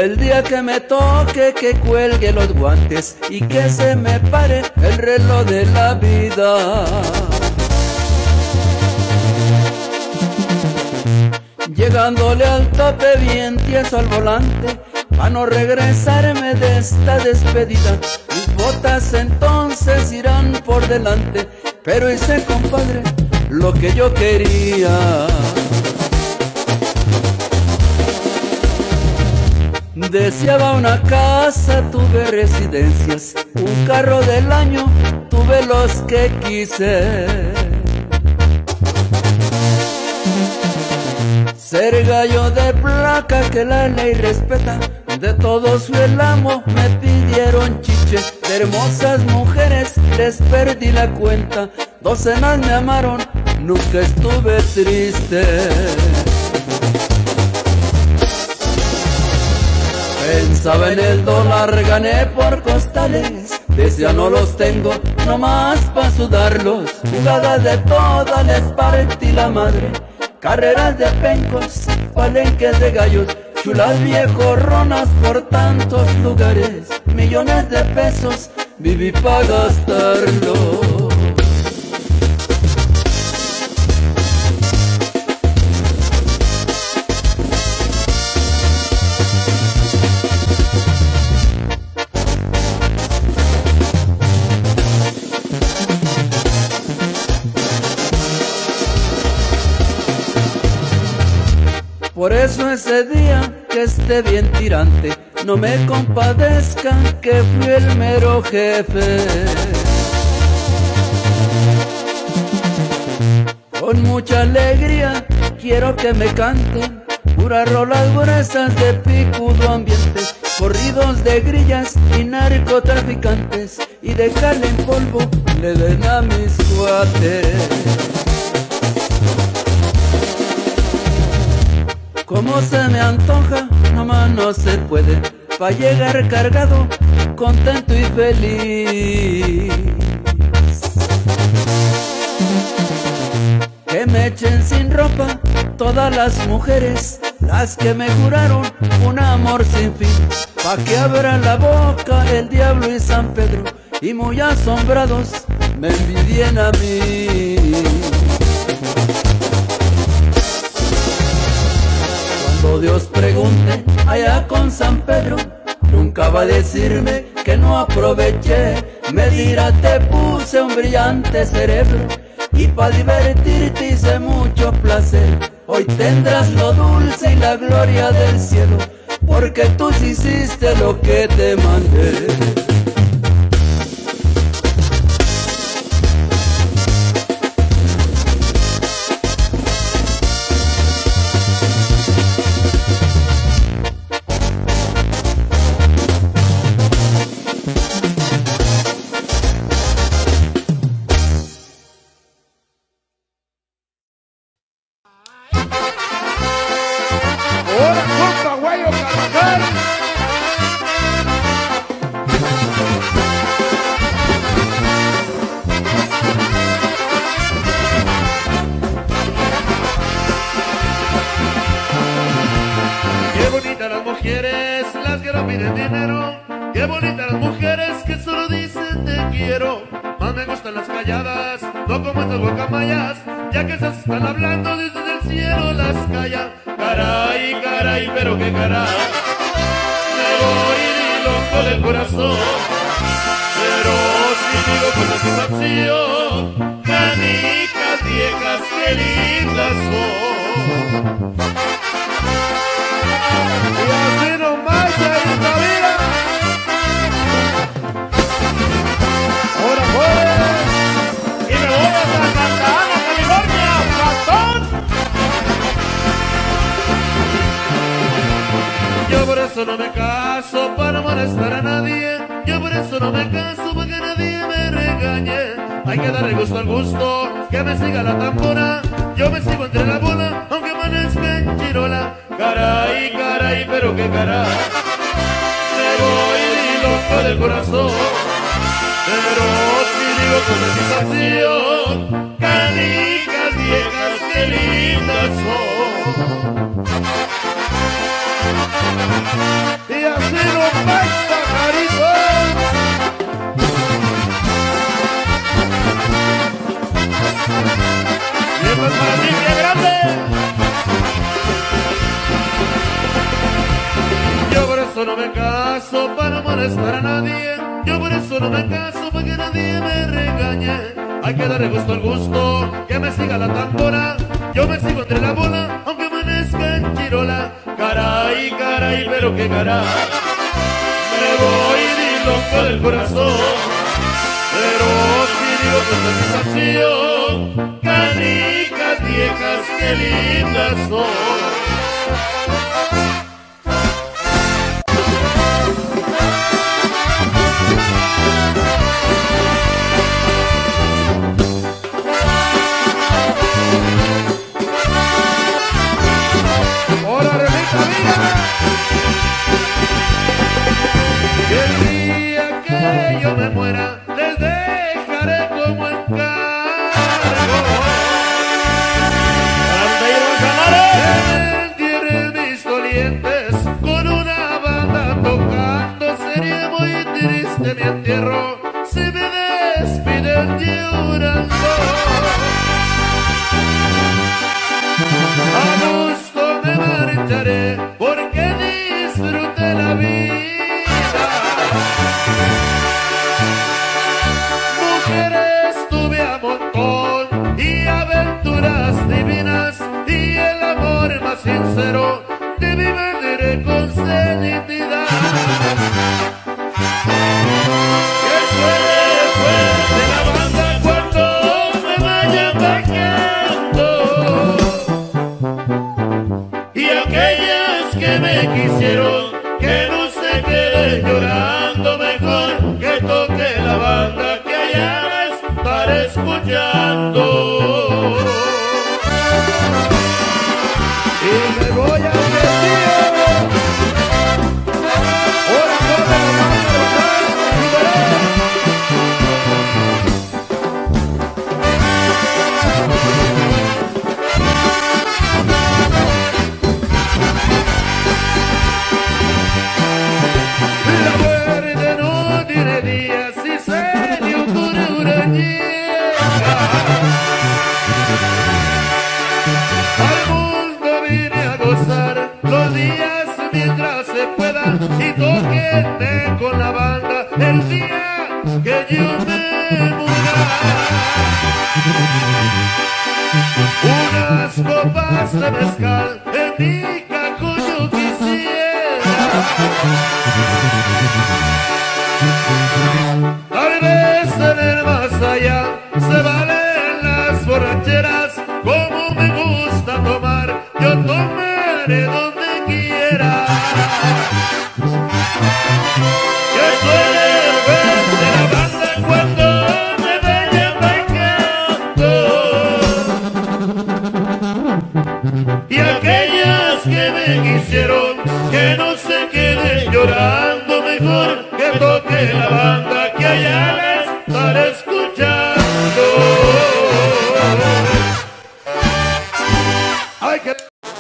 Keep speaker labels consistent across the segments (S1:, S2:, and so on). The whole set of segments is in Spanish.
S1: El día que me toque que cuelgue los guantes y que se me pare el reloj de la vida. Llegándole al tope bien tieso al volante, pa' no regresarme de esta despedida. Mis botas entonces irán por delante, pero hice, compadre, lo que yo quería. Deseaba una casa, tuve residencias, un carro del año, tuve los que quise. Ser gallo de placa que la ley respeta, de todos fui el amo, me pidieron chiche. De hermosas mujeres les perdí la cuenta, docenas me amaron, nunca estuve triste. Pensaba en el dólar, gané por costales, decía no los tengo, nomás pa' sudarlos. Jugadas de todas les partí la madre, carreras de pencos, palenques de gallos, chulas viejorronas por tantos lugares. Millones de pesos viví pa' gastarlos. Por eso ese día que esté bien tirante, no me compadezcan que fui el mero jefe. Con mucha alegría quiero que me canten puras rolas gruesas de picudo ambiente, corridos de grillas y narcotraficantes, y de cal en polvo le den a mis cuates. Como se me antoja, nomás no se puede, pa' llegar cargado, contento y feliz. Que me echen sin ropa todas las mujeres, las que me juraron un amor sin fin, pa' que abra la boca el diablo y San Pedro, y muy asombrados me envidien a mí. Cuando Dios pregunte allá con San Pedro, nunca va a decirme que no aproveché. Me dirá te puse un brillante cerebro, y pa' divertirte hice mucho placer. Hoy tendrás lo dulce y la gloria del cielo, porque tú sí hiciste lo que te mandé.
S2: No me caso para molestar a nadie, yo por eso no me caso para que nadie me regañe. Hay que darle gusto al gusto, que me siga la tambora, yo me sigo entre la bola, aunque amanezca en Chirola. Caray, caray, pero qué caray, me voy loco del corazón, pero si digo con satisfacción, canicas viejas, qué lindas son. me caso para molestar a nadie. Yo por eso no me caso, para que nadie me regañe. Hay que darle gusto al gusto, que me siga la tambora. Yo me sigo entre la bola, aunque amanezca en Chirola. Caray, caray, pero qué caray. Me voy de loco del corazón. Pero si digo con satisfacción, canicas viejas, qué lindas son. Yo me muera, les dejaré como encargo que me entierren mis dolientes con una banda tocando. Sería muy triste mi entierro si me despiden llorando. A gusto me marcharé porque disfruté la vida. Mujeres tuve a montón y aventuras divinas, y el amor más sincero de mi madre con serenidad. Que suene fuerte la banda cuando me vaya bajando, y aquellas que me quisieron que no se queden llorando, mejor que toque la banda que allá estaré escuchando. Y me voy a vestir. Ahora con la mano local y veré. La muerte no tiene días y se le ocurre una niega. Al mundo vine a gozar los días mientras se puedan, y tóquenme con la banda el día que yo me muera. Unas copas de mezcal en mi cajón yo quisiera. Tal vez en el más allá se valen las borracheras. Como me gusta tomar, yo tomaré donde quiera. Que suene fuerte la banda cuando me vaya bajando, y aquellas que me quisieron que no se queden llorando, mejor que toque la banda que allá la estaré escuchando. Ay, que...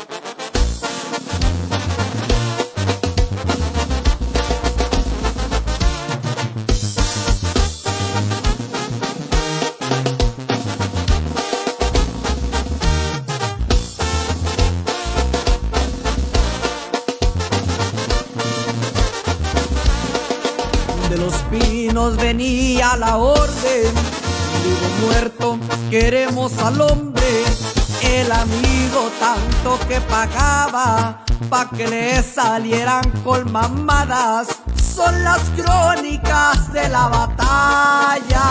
S1: De los Pinos venía la orden, vivo muerto, queremos al hombre. El amigo tanto que pagaba pa' que le salieran con mamadas. Son las crónicas de la batalla.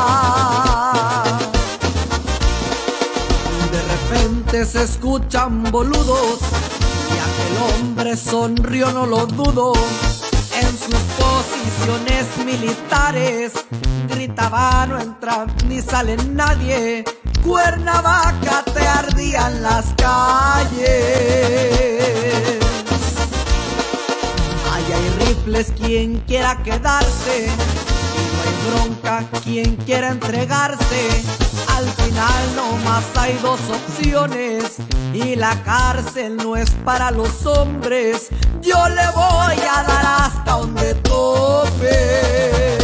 S1: De repente se escuchan boludos y aquel hombre sonrió, no lo dudo. En sus posiciones militares gritaba: no entra ni sale nadie. Cuernavaca te ardían las calles. Ahí hay rifles, quien quiera quedarse, y no hay bronca, quien quiera entregarse. Al final nomás hay dos opciones, y la cárcel no es para los hombres. Yo le voy a dar hasta donde tope.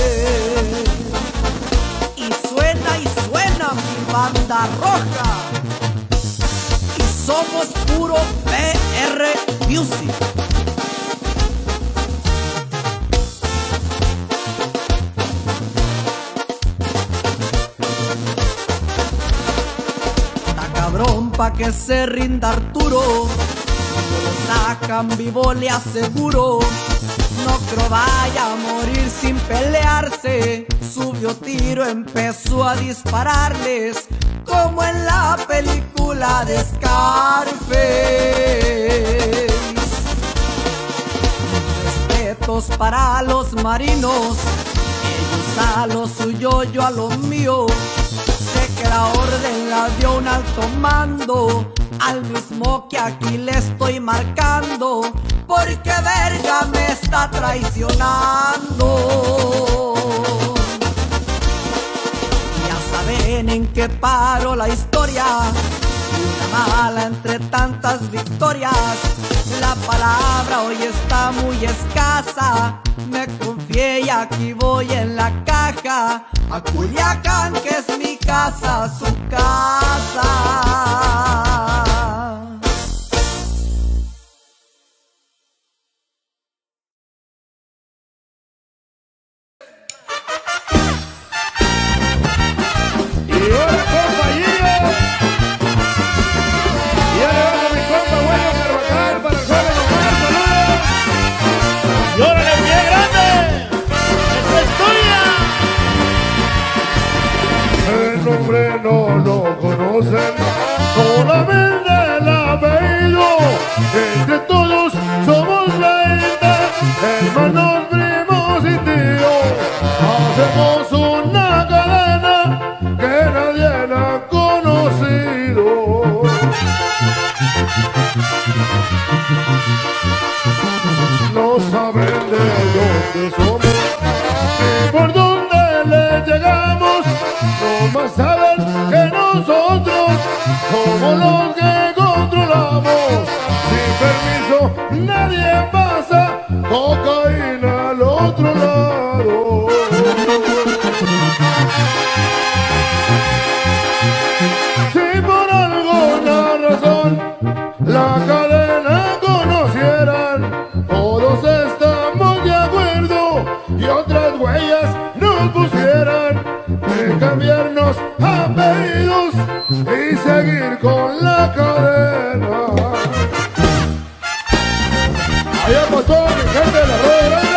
S1: Y suena mi banda roja, y somos puro PR Music. que se rinda Arturo, si lo sacan vivo le aseguro. No creo vaya a morir sin pelearse. Subió tiro, empezó a dispararles, como en la película de Scarface. Respetos para los marinos, ellos a lo suyo, yo a lo mío. Sé que la orden la dio un alto mando, al mismo que aquí le estoy marcando, porque verga me está traicionando. Ya saben en qué paro la historia, una mala entre tantas victorias. La palabra hoy está muy escasa, me confié y aquí voy en la caja, a Culiacán que es mi casa, su casa.
S2: No lo conocen, solamente el apellido. Entre todos somos 20, hermanos, primos y tíos. Hacemos una cadena que nadie ha conocido. No saben de dónde somos ni por dónde le llegamos. Nomás saben que nosotros somos los que controlamos. Sin permiso nadie pasa cocaína al otro lado. Si por alguna razón la cadena conocieran, todos estamos de acuerdo y otras huellas nos pusieran, de cambiarnos apellidos y seguir con la cadena. Allá por toda mi gente de la Rueda Grande.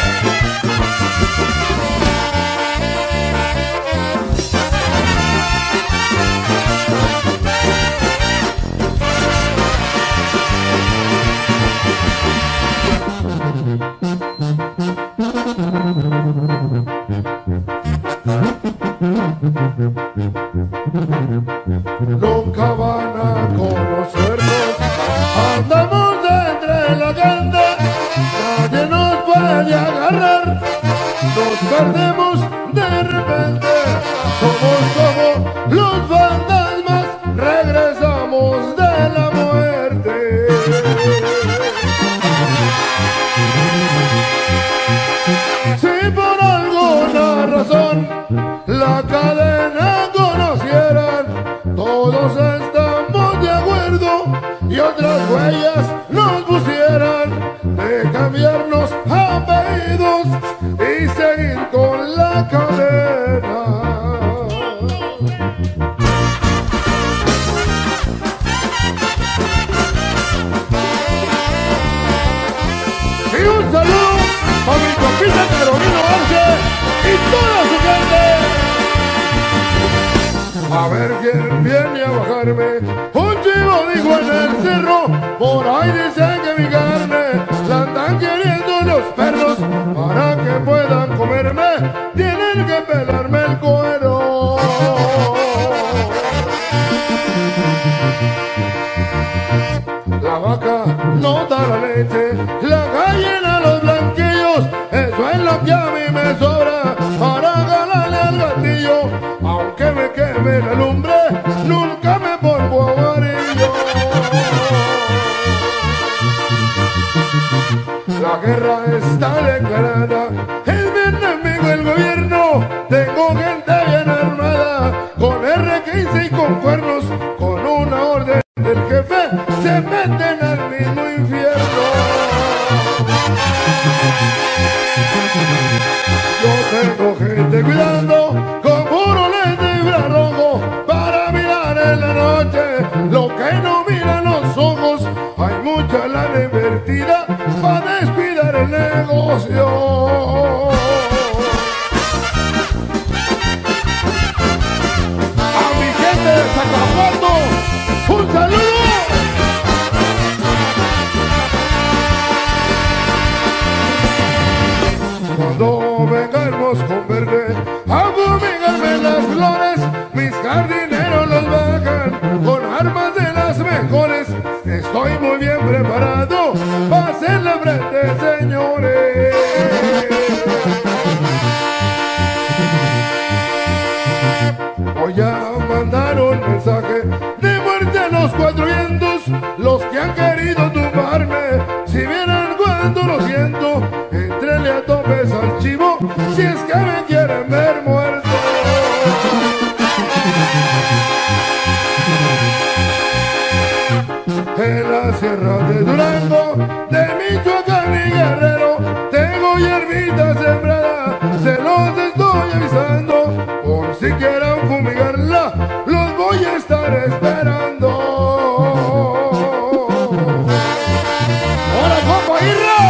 S2: Nunca van a conocernos, andamos entre la gente, nadie nos puede agarrar, nos perdemos de repente, somos como los fantasmas, regresamos de la muerte. Si por alguna razón la cadena conocieran, todos estamos de acuerdo y otras huellas nos pusieran, de cambiarnos apellidos y seguir con la cadena. Y un saludo a mi compita Carolina Arce y toda su gente. A ver quién viene a bajarme. Un chivo dijo en el cerro, por ahí dicen que mi carne la están queriendo los perros. Para que puedan comerme, tienen que pelarme el cuero. La vaca no da la leche, la gallina los blanquillos, eso es lo que a mí me sobra para ganarle al gatillo. Aunque me queme la lumbre, nunca me pongo amarillo. La guerra está declarada, es mi enemigo el gobierno. Tengo gente bien armada, con R15 y con cuernos, con una orden del jefe, se meten al mismo infierno. Yo tengo
S3: andamos con verde. A fumigarme las flores, mis jardineros los bajan con armas de las mejores. Estoy muy bien preparado para hacerle frente, señores. Voy a mandar un mensaje de muerte a los cuatro vientos, los que han querido tumbarme. Si vieran cuando lo siento, entrenle a topes al chivo, si es que me quieren ver muerto. En la sierra de Durango, de Michoacán y Guerrero, tengo hierbita sembrada, se los estoy avisando. Por si quieran fumigarla, los voy a estar esperando. ¡Hola, compa Irra!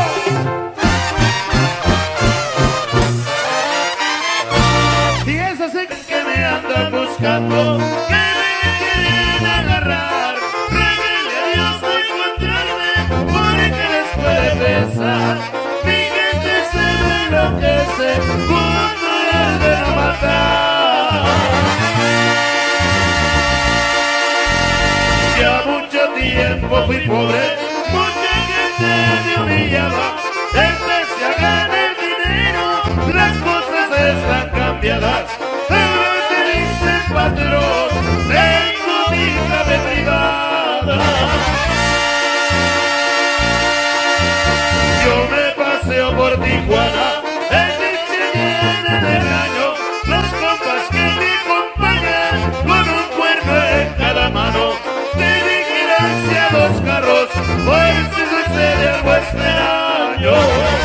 S2: Y es así que me andan buscando, que me quieren agarrar. Ruéguenle a Dios no encontrarme, porque les puede pesar. Mi gente se enloquece cuando las ven a matar. Ya mucho tiempo fui pobre, mucha gente me humillaba. Empecé a ganar dinero, las cosas están cambiadas. Ahora te dicen patrón, tengo mi clave privada. Yo me paseo por Tijuana, en mi llena de año. Los compas que me acompañan, con un cuerno en cada mano. Hacia los carros, por si sucede algo extraño.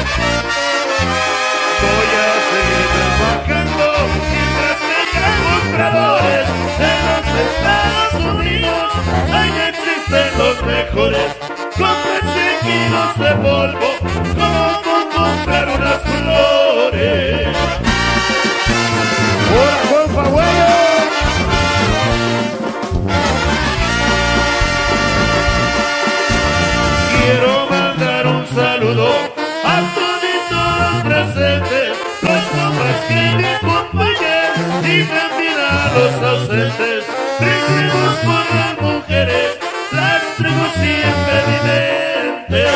S2: Voy a seguir trabajando mientras tenga compradores. En los Estados Unidos ahí existen los mejores. Cómprense kilos de polvo como comprar unas flores.
S3: ¡Hola, compa, güey!
S2: Quiero mandar un saludo a todos los presentes, los compas que me acompañan y también a los ausentes. Brindemos por las mujeres, las traigo siempre en mi mente.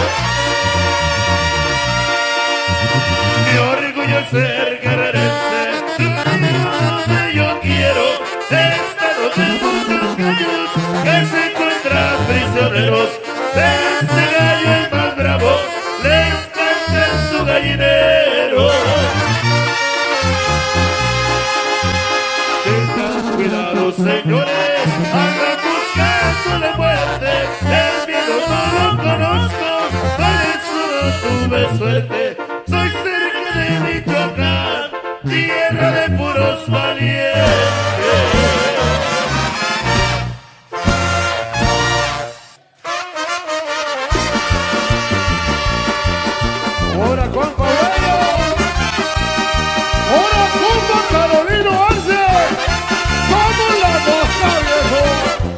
S2: Mi orgullo es ser guerrerense, donde yo quiero. Estado de muchos gallos que se encuentran prisioneros. Este gallo el más bravo, les canta en su gallinero. Tengan cuidado, señores, andan buscando la muerte. El miedo no lo conozco, por eso no tuve suerte. Soy cerca de Michoacán, tierra de puros valientes.
S3: ¡Ahora, compa, bueno! ¡Ahora, compa Carolino Arce! ¡Vamos la cosa, viejo!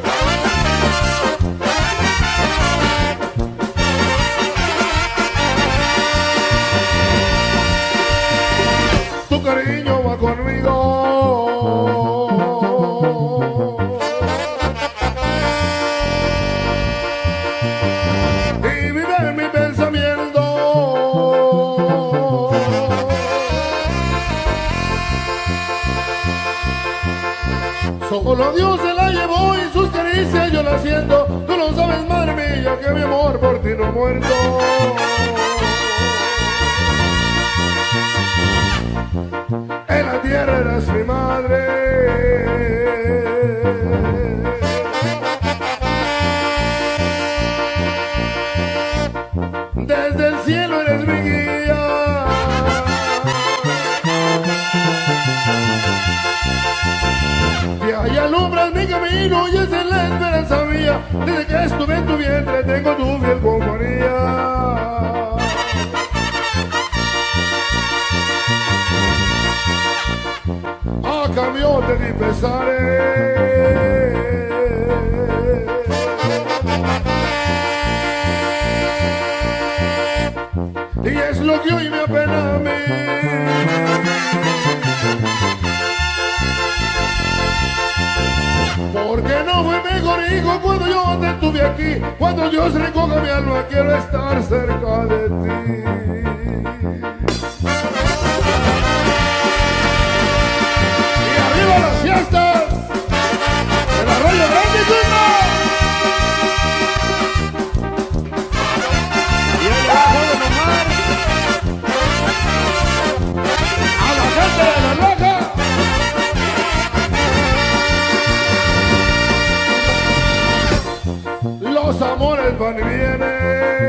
S3: Tu cariño va conmigo. Y vive en mi pensamiento. Solo Dios se la llevó y sus caricias yo la siento. Tú no sabes, madre mía, que mi amor por ti no ha muerto. En la tierra eras mi madre. Desde el cielo eres mi guía. Y ahí alumbras mi camino y esa es la esperanza mía. Desde que estuve en tu vientre tengo tu fiel compañía. A cambio de mi pesares, y es lo que hoy me apena a mí. dijo cuando yo te tuve aquí, cuando Dios recoja mi alma, quiero estar cerca de ti. Y arriba las fiestas del Arroyo Grande, Zumba.
S2: Y el bajo de Omar.
S3: A la gente de la Loja. Los amores van y vienen.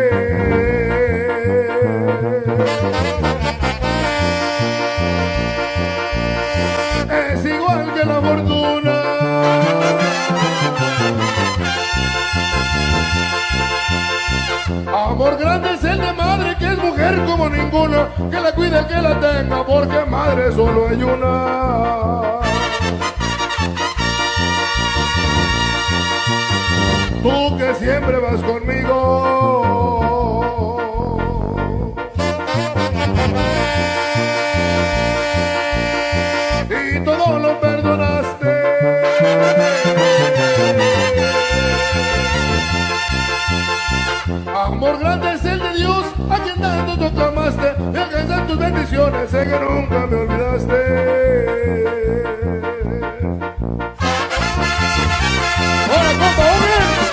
S3: Es igual que la fortuna. Amor grande es el de madre, que es mujer como ninguna, que la cuide, que la tenga, porque madre solo hay una. Tú que siempre vas conmigo, y todo lo perdonaste. Amor grande es el de Dios, a quien tanto tú clamaste, y alcanzar tus bendiciones, sé que nunca me olvidaste. ¡Hola, compa, hombre!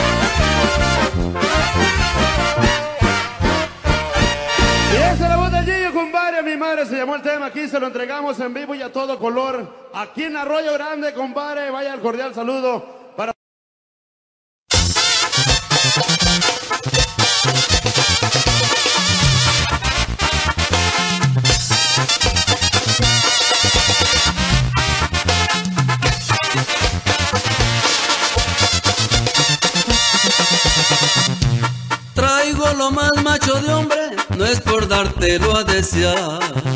S2: Y esa es la voz del Gillo, compadre. Mi madre se llamó el tema. Aquí se lo entregamos en vivo y a todo color. Aquí en Arroyo Grande, compadre. Vaya el cordial saludo para...
S1: Traigo lo más macho de hombre, no es por dártelo a desear.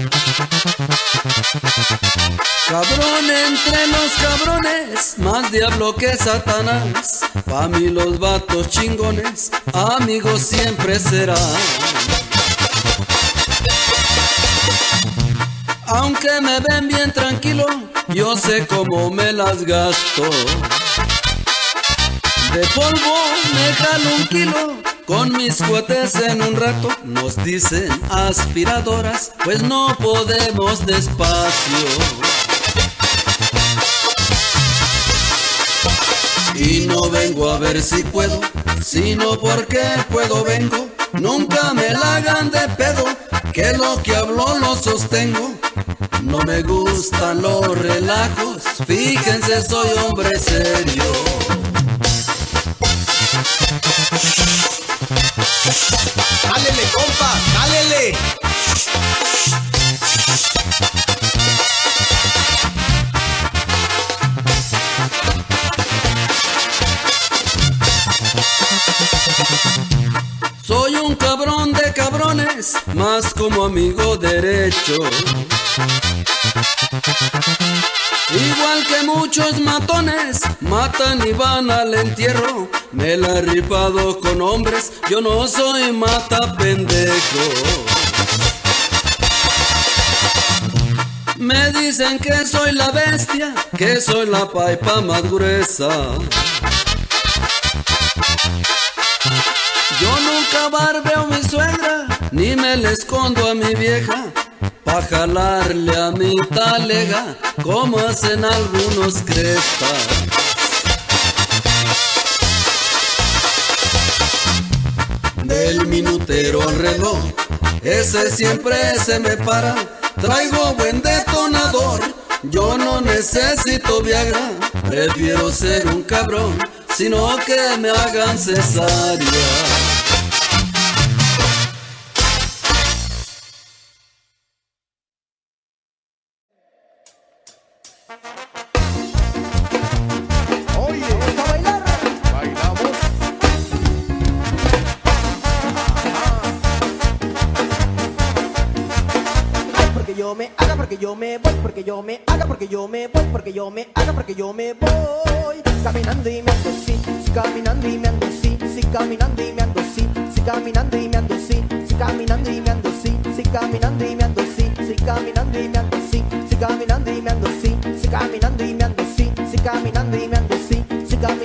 S1: Cabrón entre los cabrones, más diablo que Satanás. Pa' mí los vatos chingones, amigos siempre serán. Aunque me ven bien tranquilo, yo sé cómo me las gasto. De polvo me jalo 1 kilo, con mis cuates en un rato. Nos dicen aspiradoras, pues no podemos despacio. Y no vengo a ver si puedo, sino porque puedo vengo. Nunca me la hagan de pedo, que lo que hablo lo sostengo. No me gustan los relajos, fíjense soy hombre serio.
S4: ¡Dálele, compa! ¡Dálele!
S1: Soy un cabrón de cabrones, más como amigo derecho. Igual que muchos matones, matan y van al entierro. Me la he rifado con hombres, yo no soy mata pendejo. Me dicen que soy la bestia, que soy la paipa más gruesa. Yo nunca barbeo a mi suegra, ni me le escondo a mi vieja, pa' jalarle a mi talega, como hacen algunos crestas. Del minutero al reloj, ese siempre se me para. Traigo buen detonador, yo no necesito Viagra. Prefiero ser un cabrón, sino que me hagan cesárea.
S3: Oye, vamos a bailar. Bailamos.
S4: Porque yo me haga, porque yo me voy, porque yo me haga, porque yo me voy, porque yo me haga, porque yo me voy. Caminando y me ando así, si caminando y me ando así, si caminando y me ando así, si caminando y me ando así, si caminando y me ando así, si caminando y me ando así, si caminando y me ando así, si caminando y me ando así, si caminando y me ando así, si caminando y me ando así, si caminando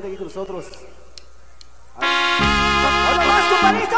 S5: Aquí con nosotros.
S4: ¡Hola más, compadrito!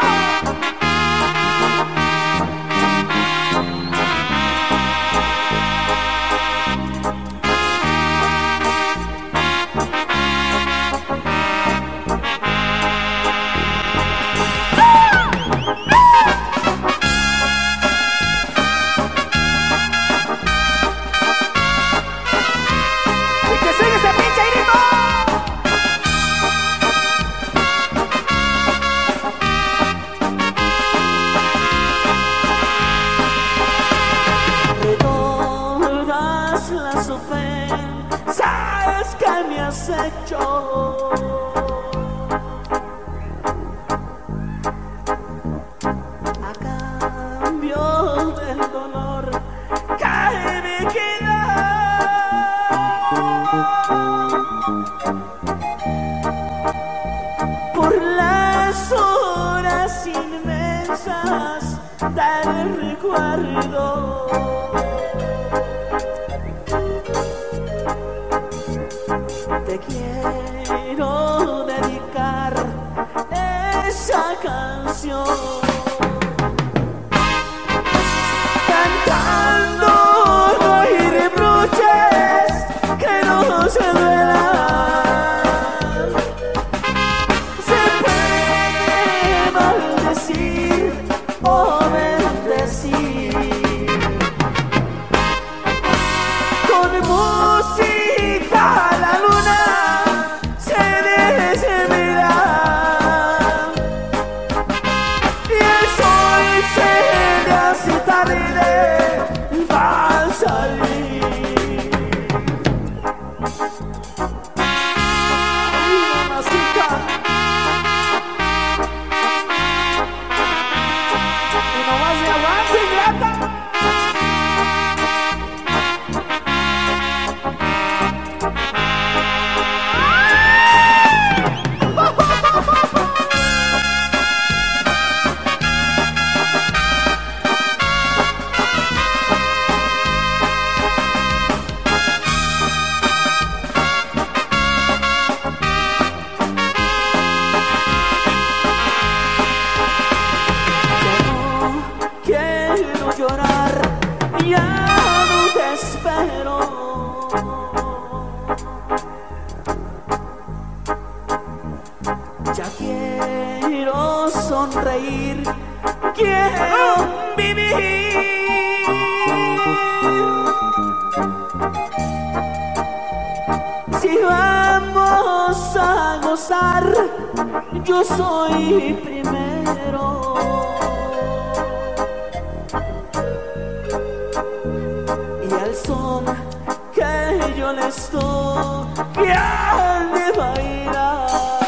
S6: Te quiero dedicar esa canción, cantando no hay reproches que no se duelan. Se puede maldecir o bendecir con música. La luna se desvela y el sol se le hace tarde, va a salir. Ay, mamacita, y nomás me aguanta, ingrata. Llorar, ya no te espero. Ya quiero sonreír, quiero vivir. Si vamos a gozar, yo soy primero. Son que yo le estoy de bailar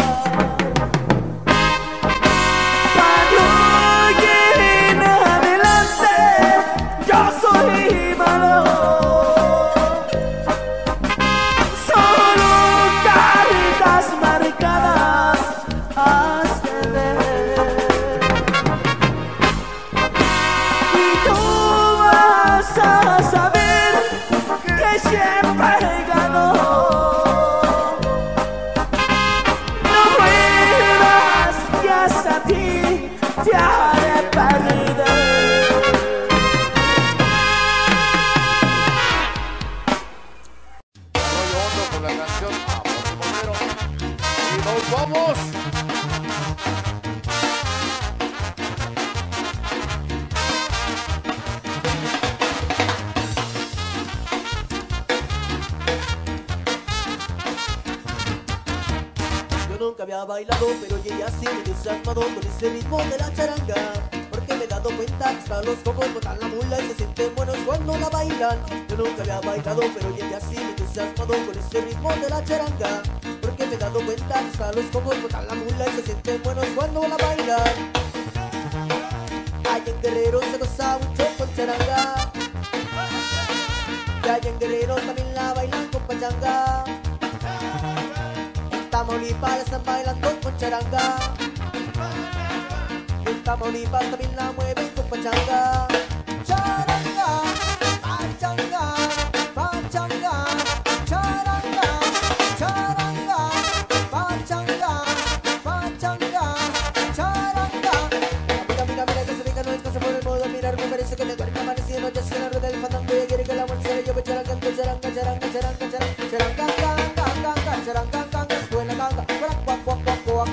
S6: para hoy en adelante. Yo soy malo, solo cartas marcadas has de ver, y tú vas a saber que siempre ganó. No vuelvas, que hasta ti te haré perder.
S5: Rollo hondo con la canción Amor de Bombero. Y nos vamos.
S4: Nunca había bailado, pero llegué así entusiasmado con ese ritmo de la charanga. Porque me he dado cuenta que hasta los cocos botan la mula y se sienten buenos cuando la bailan. Yo nunca había bailado, pero llegué así entusiasmado con ese ritmo de la charanga. Porque me he dado cuenta que hasta los cocos botan la mula y se sienten buenos cuando la bailan. Allá en Guerrero se goza mucho con charanga, y allá en Guerrero también la bailan con pachanga. Tamaulipas la están bailando con charanga, en Tamaulipas también la mueven con pachanga. Charanga, pachanga, pachanga, charanga, charanga, pachanga.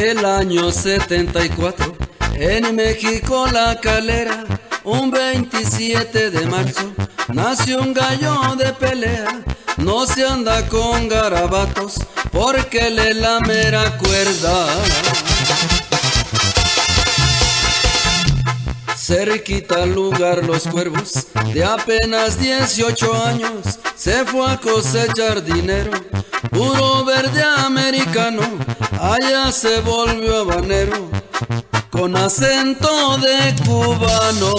S1: El año 74, en México la Calera, un 27 de marzo, nació un gallo de pelea. No se anda con garabatos, porque le la mera cuerda. Cerquita al lugar Los Cuervos, de apenas 18 años, se fue a cosechar dinero, puro verde americano, allá se volvió habanero, con acento de cubano.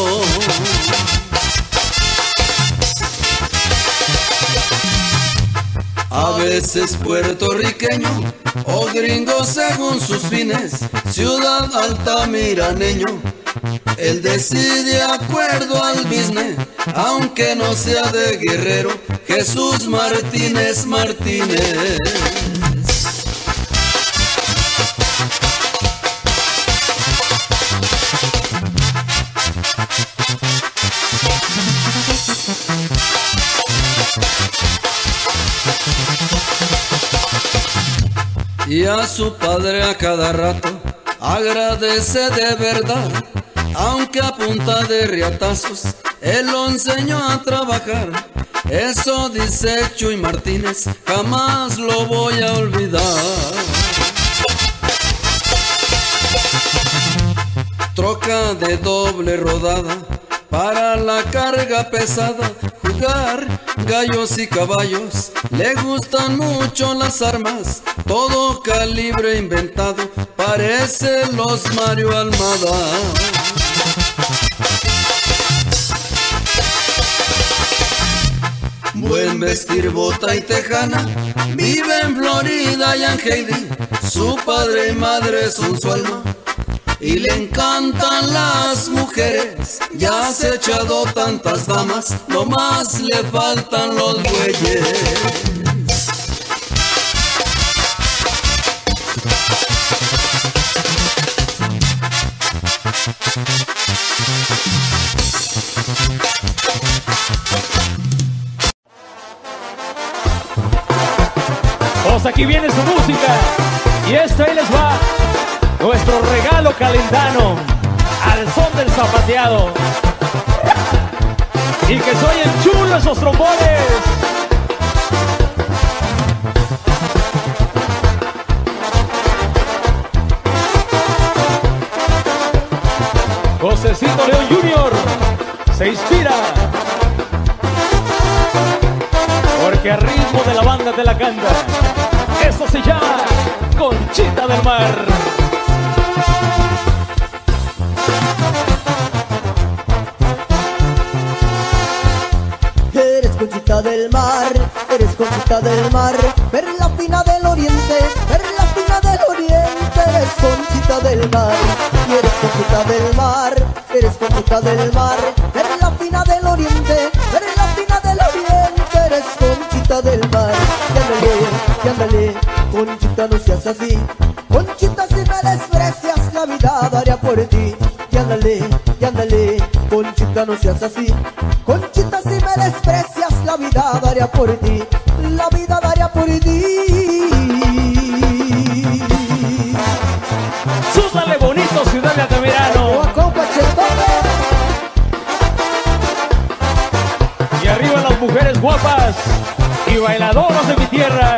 S1: A veces puertorriqueño o gringo según sus fines, ciudad altamiraneño, él decide acuerdo al business, aunque no sea de Guerrero, Jesús Martínez Martínez. Y a su padre a cada rato agradece de verdad, aunque a punta de riatazos él lo enseñó a trabajar. Eso dice Chuy Martínez, jamás lo voy a olvidar. Troca de doble rodada para la carga pesada, jugar gallos y caballos, le gustan mucho las armas, todo calibre inventado, parece los Mario Almada. Buen vestir, bota y tejana, vive en Florida y en Heidi, su padre y madre son su alma. Y le encantan las mujeres, ya se ha echado tantas damas, nomás le faltan los bueyes.
S7: Pues aquí viene su música, y esto ahí les va. Nuestro regalo calentano, al son del zapateado. Y que se oyen chulos esos trombones. Josecito León Jr. se inspira, porque al ritmo de la banda te la canta. Eso se llama Conchita del Mar.
S4: Eres Conchita del Mar, eres Conchita del Mar, perla fina del oriente, perla fina del oriente, eres Conchita del Mar, y eres Conchita del Mar, eres Conchita del Mar, perla fina del oriente, perla fina del oriente, eres Conchita del Mar. Y ándale, Conchita, no seas así, Conchita, si me desprecias, la vida daría por ti. Y ándale, Conchita, no seas así, Conchita, si me desprecias, la vida daría por ti, la vida daría por ti.
S7: Súbale bonito, Ciudad de Altamirano. Y arriba las mujeres guapas y bailadoras de mi tierra.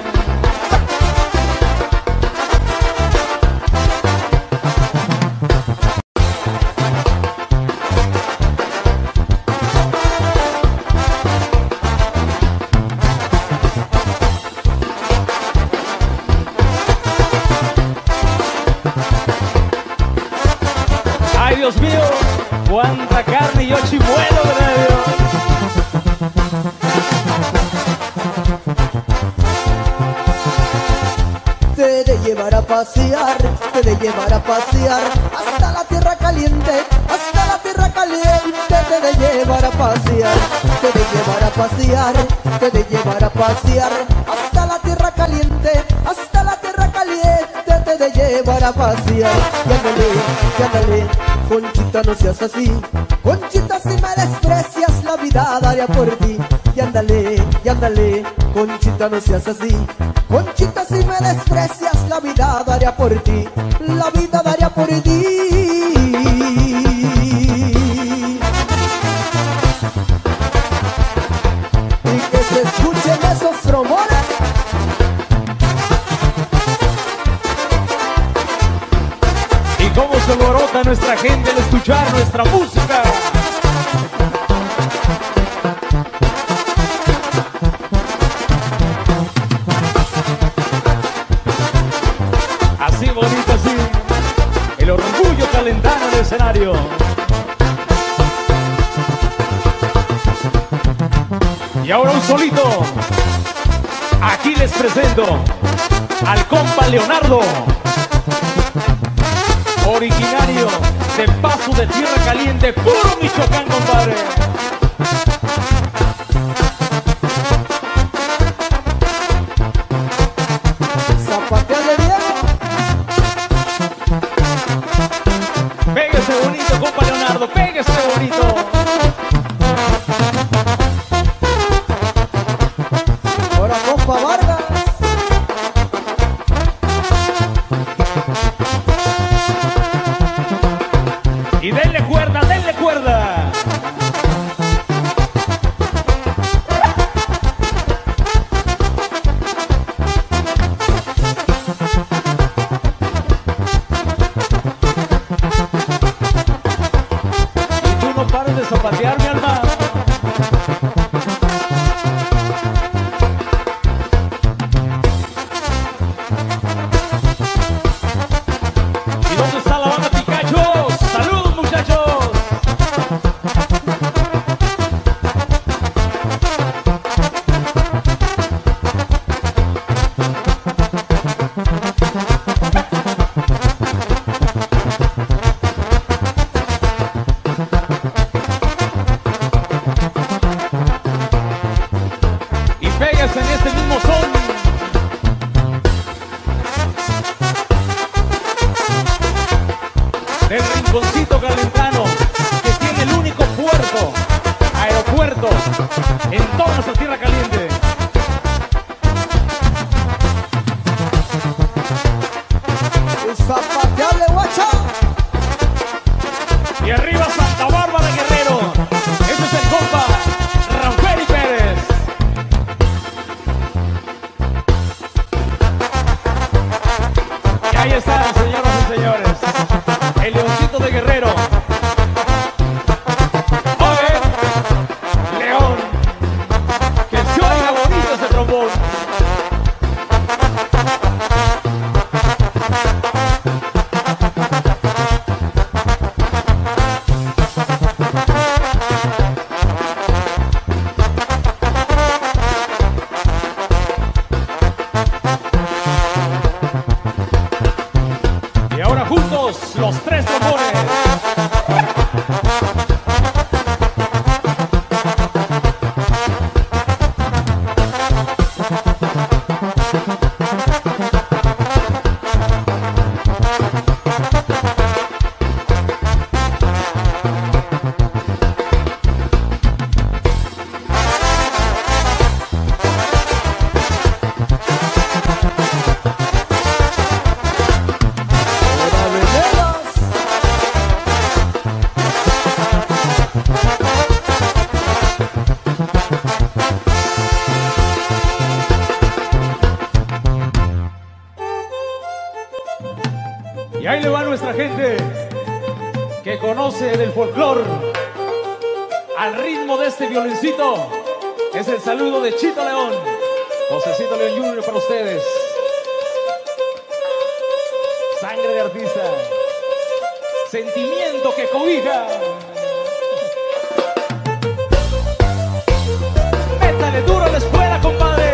S7: Ay, Dios mío, cuánta carne y yo chimuelo, ¿verdad, Dios?
S4: Te de llevar a pasear, te de llevar a pasear hasta la tierra caliente, hasta la tierra caliente, te de llevar a pasear, te de llevar a pasear, te de llevar a pasear hasta la tierra caliente, hasta la tierra caliente, te de llevar a pasear. Y ándale, Conchita, no seas así, Conchita, si me desprecias, la vida daría por ti. Y ándale, Conchita, no seas así. Conchita, si me desprecias, la vida daría por ti. La vida daría por ti. Y que se escuchen esos trombones.
S7: Y cómo se alborota nuestra gente al escuchar nuestra música. Así bonito, así. El orgullo calentano del escenario. Y ahora un solito. Aquí les presento al compa Leonardo, originario de Paso de Tierra Caliente, puro Michoacán, compadre.
S4: Zapateale bien.
S7: Pégase bonito, compa Leonardo, pégase bonito.
S4: Ahora compa Vargas.
S7: Y denle cuerda, denle cuerda. Y tú no pares de zapatear, mi alma. ¿Y dónde está la banda Picachos? ¡Saludos, muchachos! Y pégase en este mismo son. Del rinconcito calentano, que tiene el único puerto, aeropuerto, en toda nuestra tierra caliente.
S4: Y zapateale, guacha.
S7: Y arriba Santa Bárbara, Guerrero. Ese es el compa Rafael Pérez. Y ahí están, señoras y señores, el leoncito de Guerrero. Oye, León, que se oiga bonito ese trombón. Y ahora juntos, los tres trombones.
S4: Ahora veneras.
S7: Y ahí le va nuestra gente que conoce del folclor al ritmo de este violincito. Es el saludo de Chito León, Josecito León Jr. para ustedes. Sangre de artista, sentimiento que cobija. Métale duro a la escuela, compadre.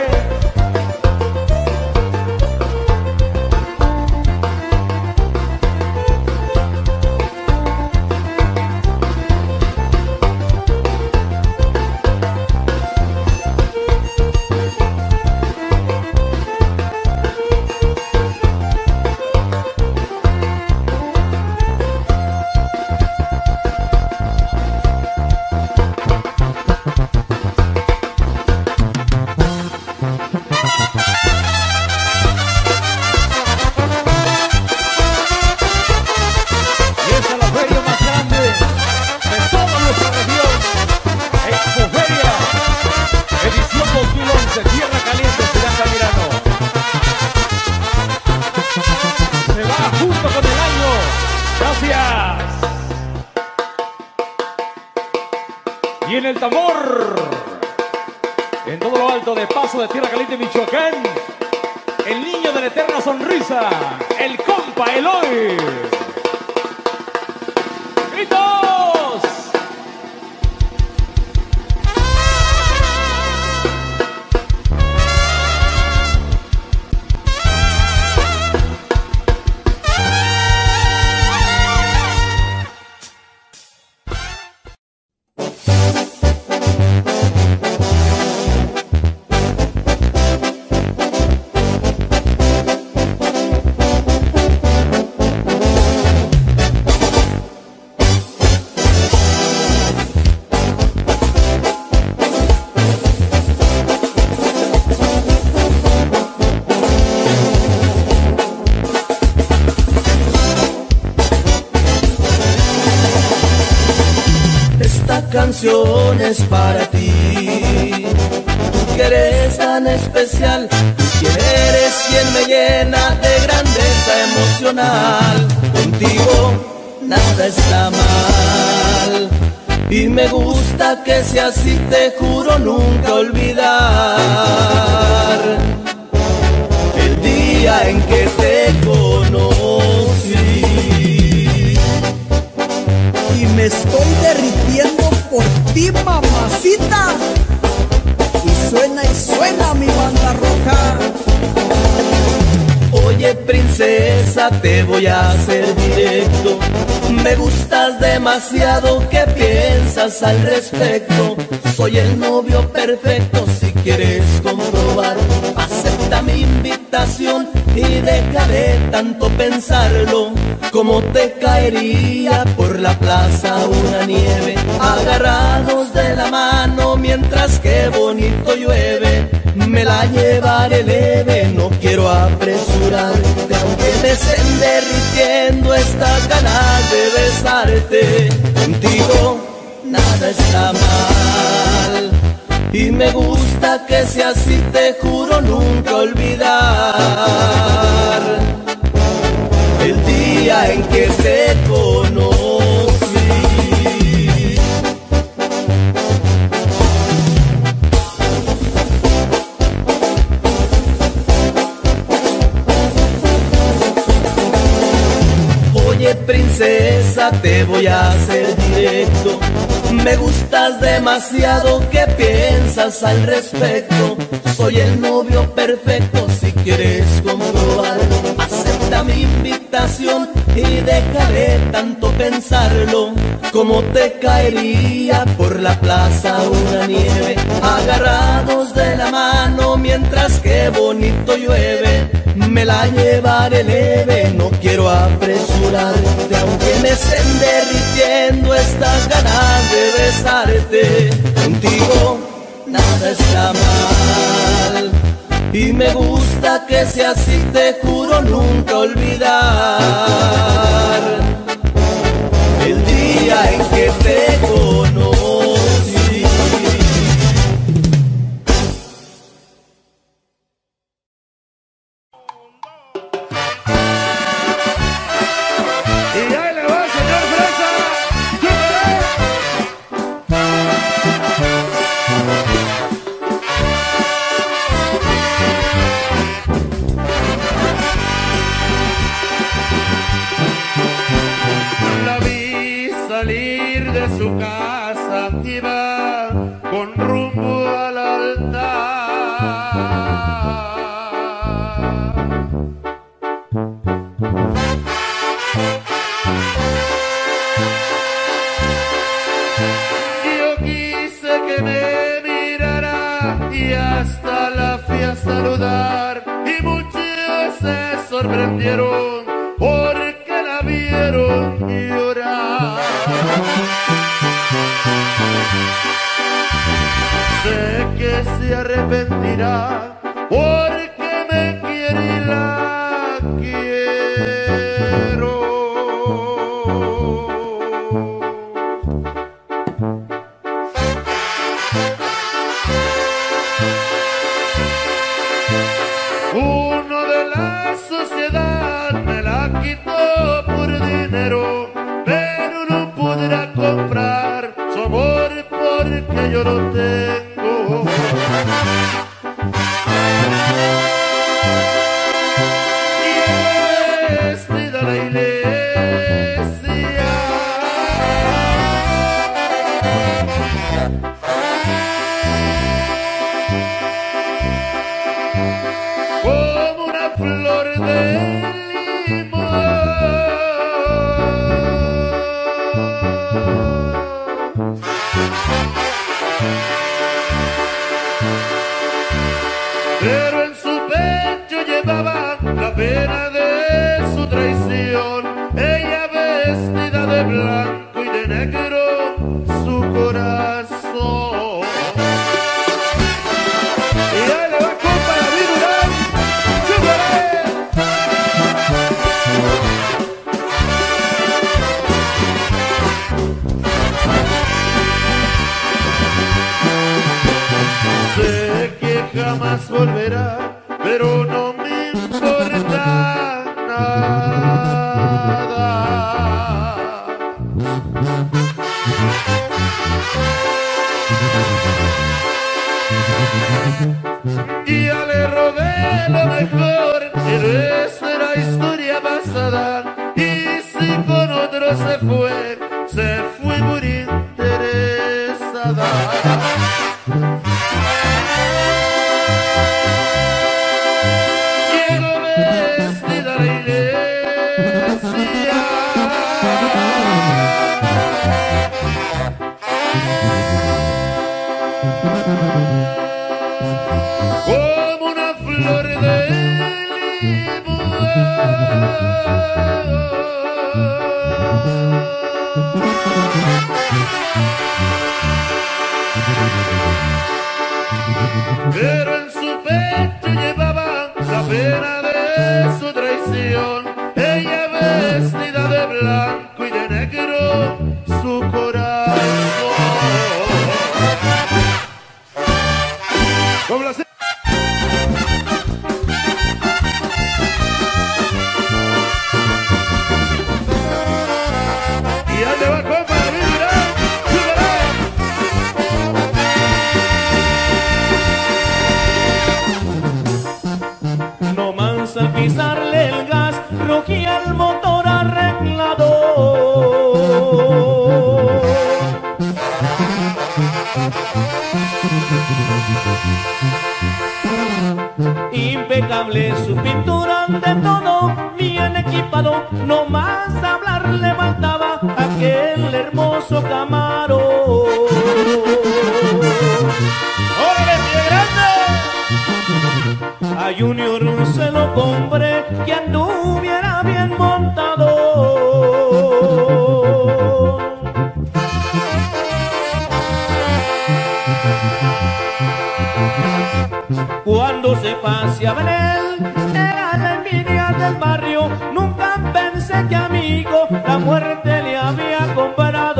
S7: viene el tambor. En todo lo alto de Paso de Tierra Caliente, Michoacán. El niño de la eterna sonrisa. El compa Eloy. ¡Gritos!
S1: Canciones para ti, tú que eres tan especial, tú que eres quien me llena de grandeza emocional. Contigo nada está mal y me gusta que sea así, te juro nunca olvidar el día en que te conocí.
S8: Y me estoy derritiendo por ti, mamacita. Y suena mi banda roja.
S1: Oye, princesa, te voy a hacer directo. Me gustas demasiado, ¿qué piensas al respecto? Soy el novio perfecto, si quieres comprobar, acepta mi invitación y deja de tanto pensarlo. ¿Cómo te caería por la plaza una nieve, agarrados de la mano mientras que bonito llueve? Me la llevaré leve, no quiero apresurarte, aunque me estén derritiendo estas ganas de besarte. Contigo nada está mal y me gusta que sea así, te juro nunca olvidar el día en que te conocí. Oye, princesa, te voy a hacer directo. Me gustas demasiado, ¿qué piensas al respecto? Soy el novio perfecto, si quieres comprobarlo, acepta mi invitación y dejaré tanto pensarlo. ¿Cómo te caería por la plaza una nieve, agarrados de la mano mientras que bonito llueve? Me la llevaré leve, no quiero apresurarte, aunque me estén derritiendo estas ganas de besarte. Contigo nada está mal y me gusta que sea así, te juro nunca olvidar el día en que te conocí.
S2: Y ahí le va, señor Fresa. La vi salir de su casa, iba con rumbo al altar. Yo quise que me mirara y hasta la fui a saludar, y muchos se sorprendieron porque la vieron llorar. Sé que se arrepentirá porque me quiere y la quiero. Uno de la sociedad me la quitó por dinero, pero no podrá comprar su amor porque como una flor de limón. Pero en su pecho llevaba la pena de su traición. Ella vestida de blanco y de negro, su corazón. Y ahí le va compa David Durán, ¡chúpale! Sé que jamás volverá, pero no me importa nada. Y ya le robé lo mejor de nuestra historia pasada. Y si con otro se fue muy interesada. Llego vestida a la iglesia, como una flor de limón. Pero en su pecho llevaba la pena de su traición. Ella vestida de blanco y de negro, su corazón. Como la y ahí le va compa David Durán, ¡chúpale!
S6: No más al pisarle el gas, rugía el motor arreglado. Impecable su pintura, de todo bien equipado. No más hablar le faltaba aquel hermoso Camaro. ¡Órale, pie grande! A Junior se lo compré, que anduviera bien montado. Cuando se paseaba en él, era la envidia del barrio. Nunca pensé que amigo la muerte le había comprado.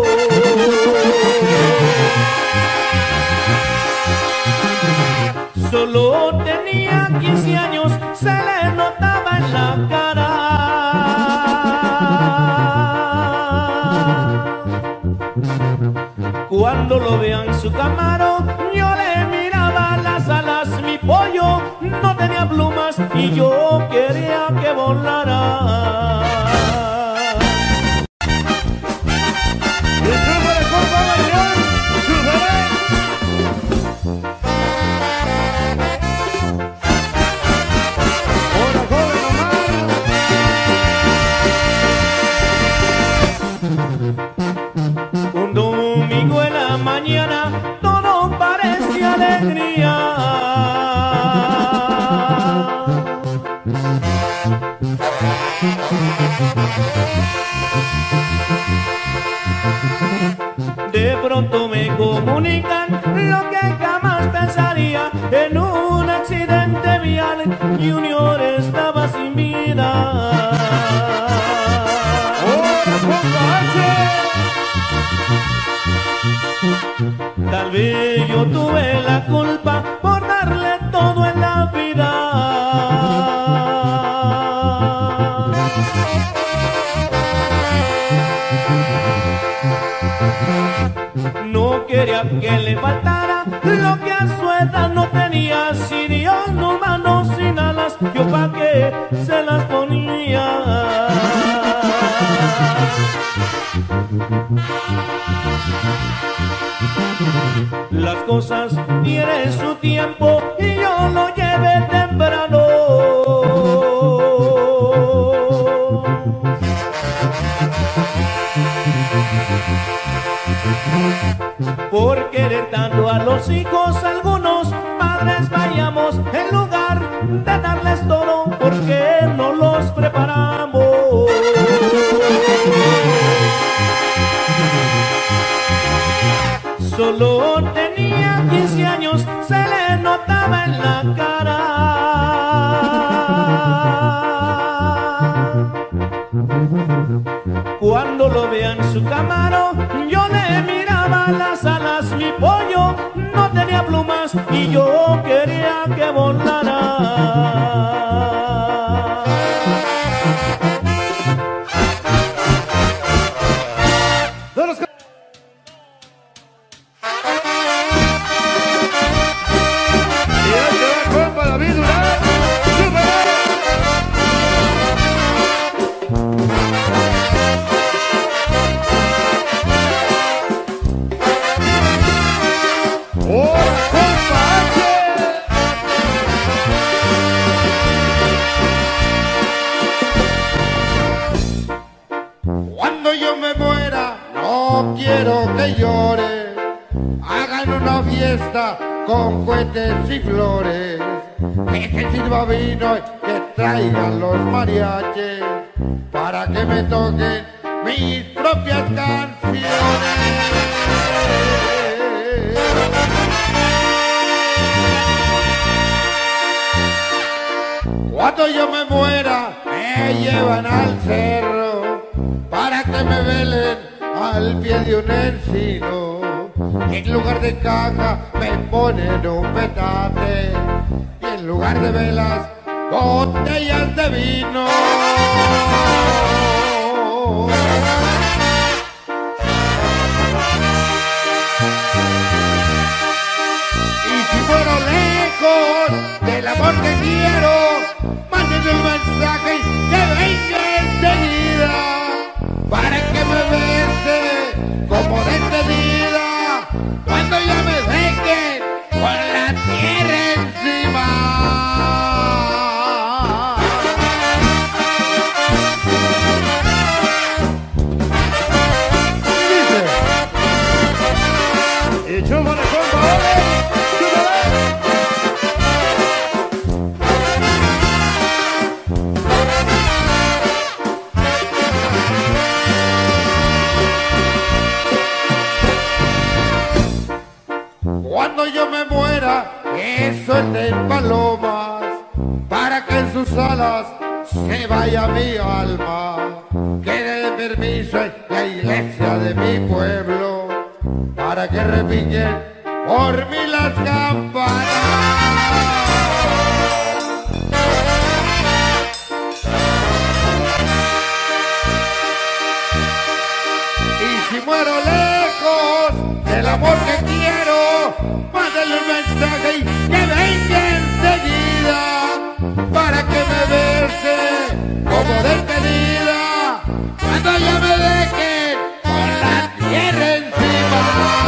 S6: Solo tenía 15 años, se le notaba en la cara. Cuando lo vean en su Camaro, yo le miraba las alas. Mi pollo no tenía plumas y yo quería que volara.
S2: Y ¡chúpale, compa Adrián! ¡chúpale! ¡Hola, joven Omar!
S6: Un domingo en la mañana todo parecía alegría. De pronto me comunican lo que jamás pensaría. En un accidente vial Junior estaba sin vida. Tal vez yo tuve la culpa por darle todo en la vida. No quería que le faltara lo que a su edad no tenía. Si Dios no mandó sin alas, yo pa' qué se las ponía. Las cosas tienen su tiempo y yo lo llevé temprano. los hijos algunos padres vayamos en lugar de darles todo, porque no los preparamos. Solo tenía 15 años, se le notaba en la cara. Cuando lo veía en su camaro, yo le miraba las alas. Mi pollo no tenía plumas y yo quería que volara.
S3: Cuando yo me muera, no quiero que llore. Hagan una fiesta con cohetes y flores. Que se sirva vino y que traigan los mariachis para que me toquen mis propias canciones. Cuando yo me muera, me llevan al cerro para que me velen al pie de un encino. En lugar de caja me ponen un petate y en lugar de velas, botellas de vino. Y si fuero lejos del amor que quiero, mándenme un mensaje y que venga enseguida para que me bese como despedida cuando ya me dejen con la tierra encima.
S2: Y chúpale, compa, dale, chúpale.
S3: Cuando yo me muera, que suelten palomas para que en sus alas se vaya mi alma. Que dé permiso en la iglesia de mi pueblo para que repiquen por mí las campanas. Y si muero lejos del amor que quiero, mándale un mensaje y que venga enseguida para que me bese como despedida cuando ya me dejen con la tierra encima.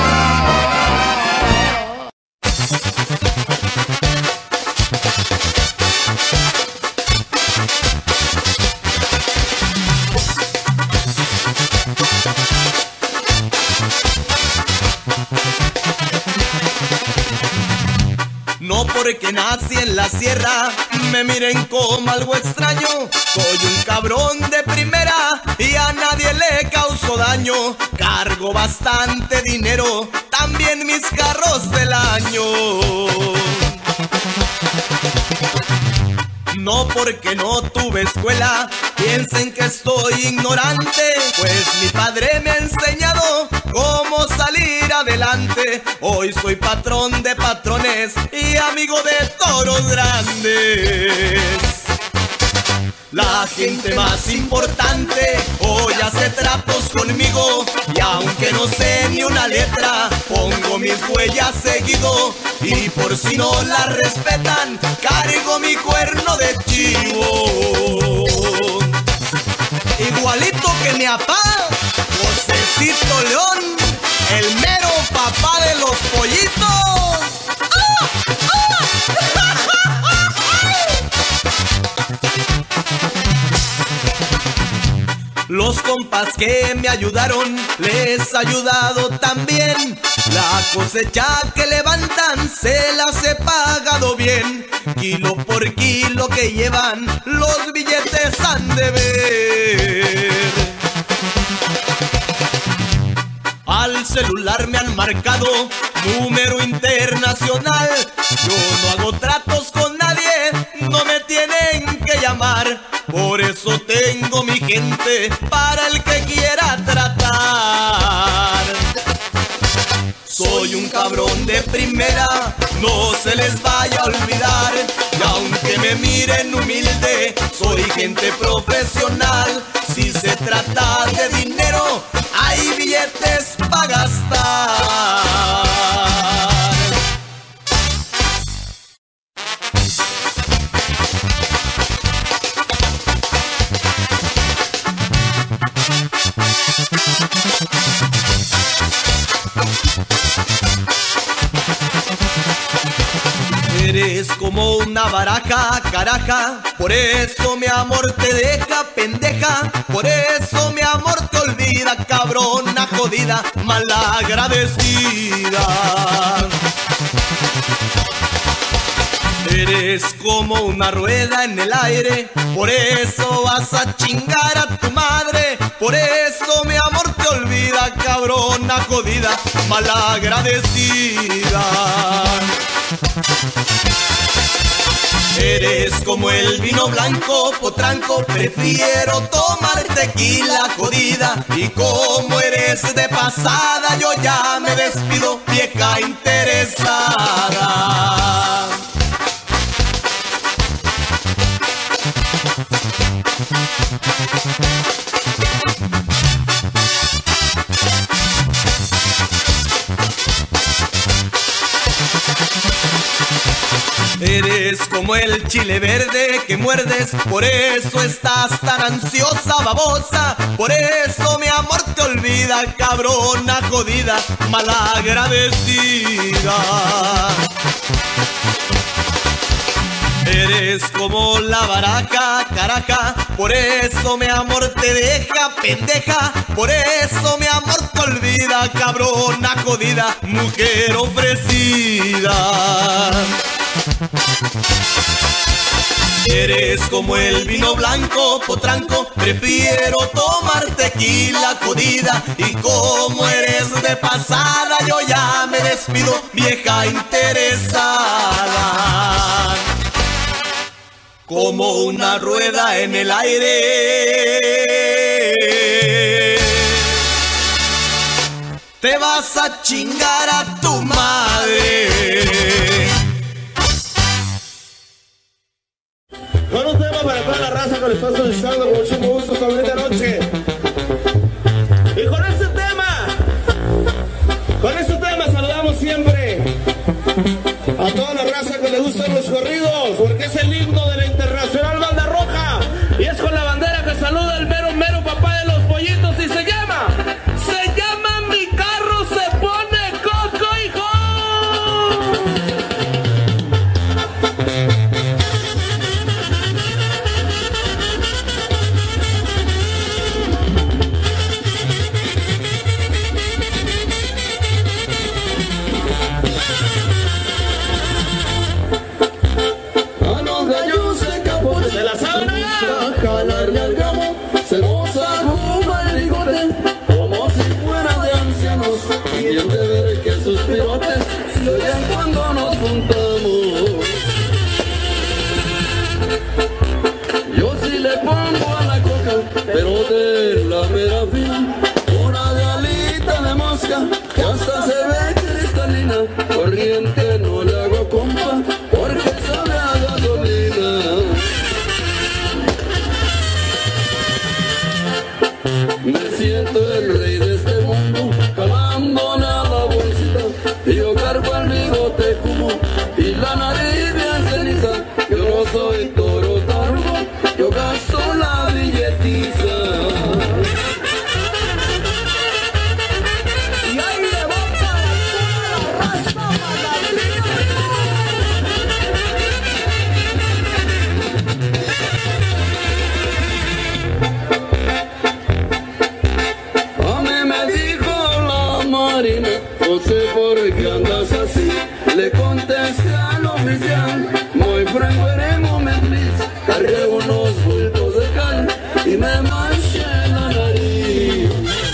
S9: No porque nací en la sierra, me miren como algo extraño. Soy un cabrón de primera y a nadie le causo daño. Cargo bastante dinero, también mis carros del año. No porque no tuve escuela, piensen que estoy ignorante, pues mi padre me ha enseñado cómo salir adelante. Hoy soy patrón de patrones y amigo de toros grandes. La gente más importante hoy hace tratos conmigo, y aunque no sé ni una letra, pongo mis huellas seguido. Y por si no la respetan, cargo mi cuerno de chivo. Igualito que mi papá, Josecito León, el mero papá de los pollitos. Los compas que me ayudaron, les ha ayudado también. La cosecha que levantan se las he pagado bien. Kilo por kilo que llevan, los billetes han de ver. Al celular me han marcado número internacional. Yo no hago tratos con nadie, no me tienen que llamar. Por eso tengo mi gente para el que quiera tratar. Soy un cabrón de primera, no se les vaya a olvidar. Y aunque me miren humilde, soy gente profesional. Si se trata de dinero, hay billetes para gastar. Eres como una baraja, caraja, por eso mi amor te deja pendeja, por eso mi amor te olvida, cabrona jodida, malagradecida. Eres como una rueda en el aire, por eso vas a chingar a tu madre, por eso mi amor te olvida, cabrona jodida, malagradecida. Eres como el vino blanco, potranco, prefiero tomar tequila jodida. Y como eres de pasada, yo ya me despido, vieja interesada. Eres como el chile verde que muerdes, por eso estás tan ansiosa, babosa. Por eso mi amor te olvida, cabrona jodida, malagradecida. Eres como la baraja, caraja, por eso mi amor te deja pendeja, por eso mi amor te olvida, cabrona jodida, mujer ofrecida. Eres como el vino blanco, potranco, prefiero tomar tequila jodida. Y como eres de pasada, yo ya me despido, vieja interesada. Como una rueda en el aire, te vas a chingar a tu madre.
S10: Con un tema para toda la raza que le está solicitando con mucho gusto esta bonita noche. Y con este tema saludamos siempre a toda la raza que le gustan los corridos, porque es el himno de la Internacional Banda Roja. Y es con la bandera que saluda el mero mero papá de los pollitos y se llama Mi carro se pone coco, hijo.
S1: Jalarle al gramo, se goza como el bigote, como si fuera de ancianos, y el de ver que sus pirotes se oyen cuando nos juntamos. Yo sí le pongo a la coca, pero de la mera fina, una de alita de mosca, que hasta se ve cristalina, corriente no le hago compa, porque sabe a gasolina. Me siento el rey de este mundo, jalándole a la bolsita, y yo cargo el bigote como y la nariz bien ceniza. Yo no soy toro tarugo, yo gasto la billetiza. Y ahí le va para toda la raza cargué unos bultos de cal y me manché la nariz.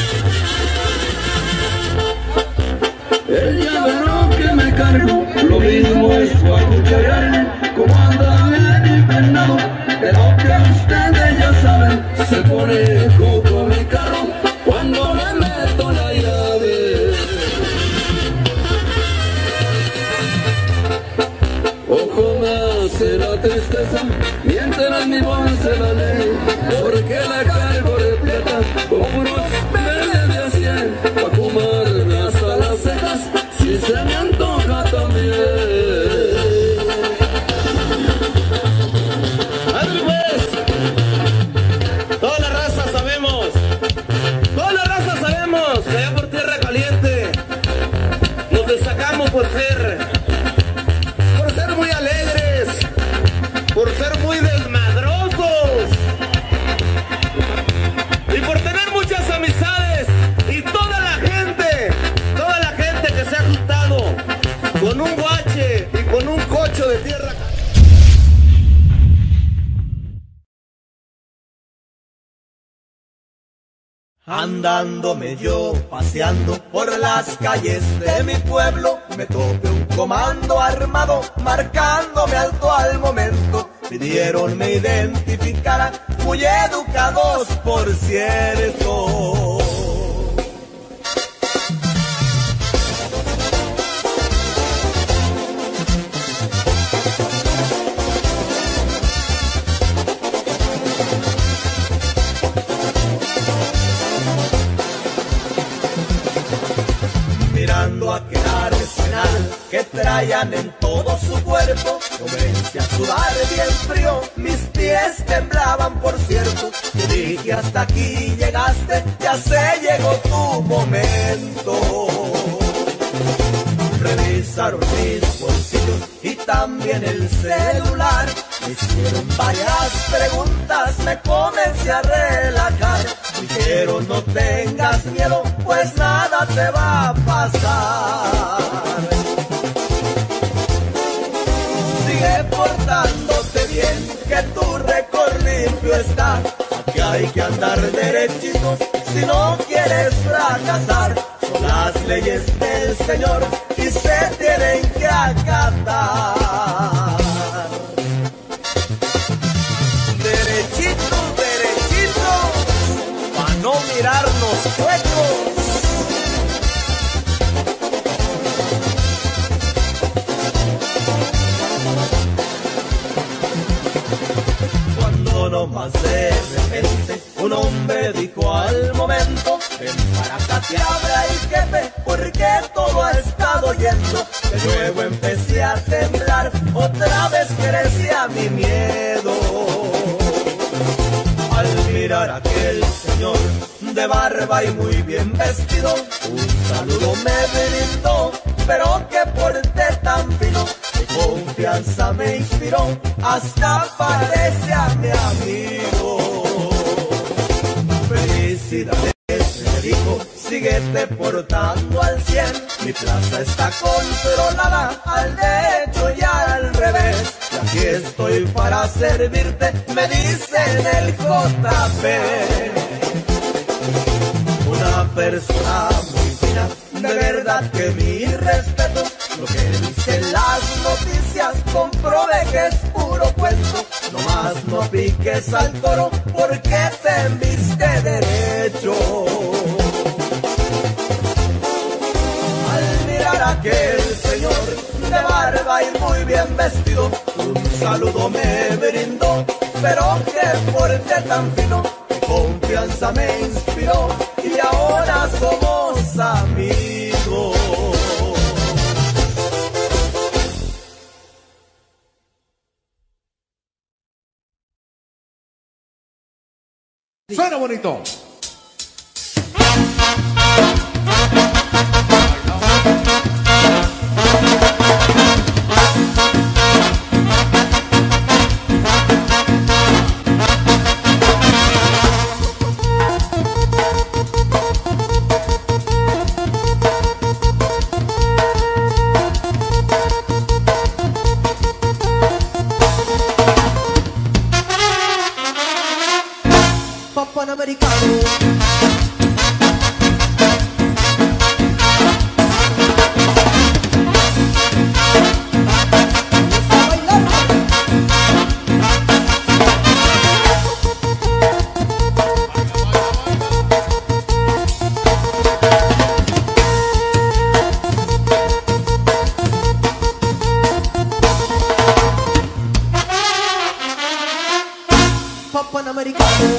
S1: El llavero que me cargo, lo mismo es para cucharearle, como anda bien invernado, pero que ustedes ya saben, se pone coco mi carro cuando le meto la llave. Ojo me hace la tristeza, mientras mi bolsa la ley, porque la cargo repleta con unos verdes de a 100, pa' fumarme hasta las cejas, si se me antoja también.
S10: ¡Ándale pues! Toda la raza sabemos que allá por Tierra Caliente nos destacamos por ser muy alegres, por ser muy desmadrosos y por tener muchas amistades, y toda la gente que se ha juntado con un guache y con un cocho de tierra.
S9: Andándome yo, paseando por las calles de mi pueblo, me topé un comando armado, marcándome alto al momento. Pidieron me identificara, muy educados por cierto. Mirando aquel arsenal que traían en todo su cuerpo, comencé a sudar bien frío, mis pies temblaban por cierto. Yo dije hasta aquí llegaste, ya se llegó tu momento. Revisaron mis bolsillos y también el celular, me hicieron varias preguntas, me comencé a relajar. Dijeron no tengas miedo, pues nada te va a pasar. Sigue portándote bien, que tu récord limpio está. Aquí hay que andar derechitos si no quieres fracasar. Son las leyes del Señor y se tienen que acatar. Derechito, derechito, pa' no mirarnos huecos. Cuando nomás de repente un hombre dijo al momento: ven para acá, te habla el jefe, porque todo ha estado yendo. De nuevo empecé a temblar, otra vez crecía mi miedo. Al mirar a aquel señor de barba y muy bien vestido, un saludo me brindó, pero que porté tan fino, mi confianza me inspiró, hasta parece a mi amigo. Felicidades, me dijo, síguete portando al 100, mi plaza está controlada al derecho y al revés. Y aquí estoy para servirte, me dicen el JP. Una persona muy fina, de verdad que mi respeto. Lo que dicen las noticias, comprobé que es puro cuento. Nomás no piques al toro, porque te enviste derecho. Al mirar a aquel señor de barba y muy bien vestido, un saludo me brindó, pero que porté tan fino, mi confianza me inspiró, y ahora somos amigos.
S3: Suena bonito.
S4: pop panamericano.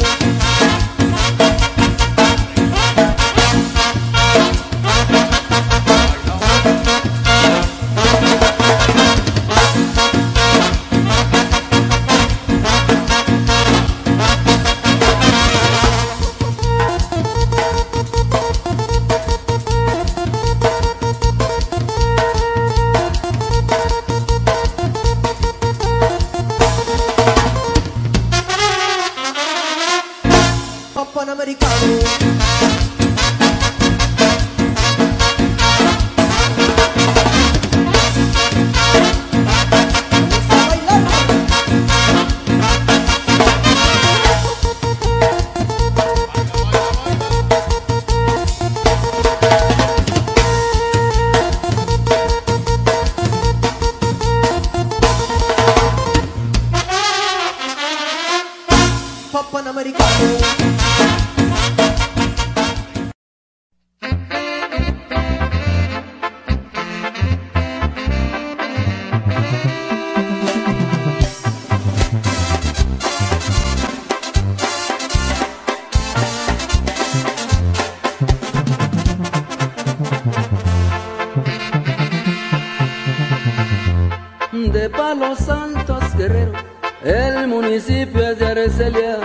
S1: De Palos Altos, Guerrero, el municipio es de Arcelia.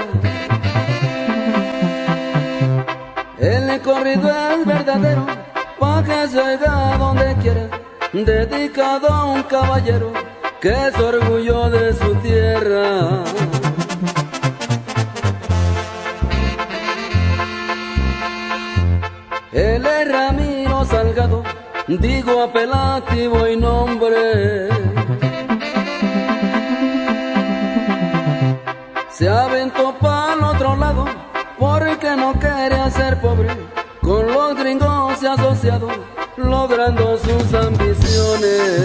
S1: El corrido es verdadero, pa' que se oiga donde quiera, dedicado a un caballero que es orgullo de su tierra. Él es Ramiro Salgado, digo apelativo y nombre. Se aventó pa'l otro lado porque no quería ser pobre. Con los gringos se ha asociado, logrando sus ambiciones.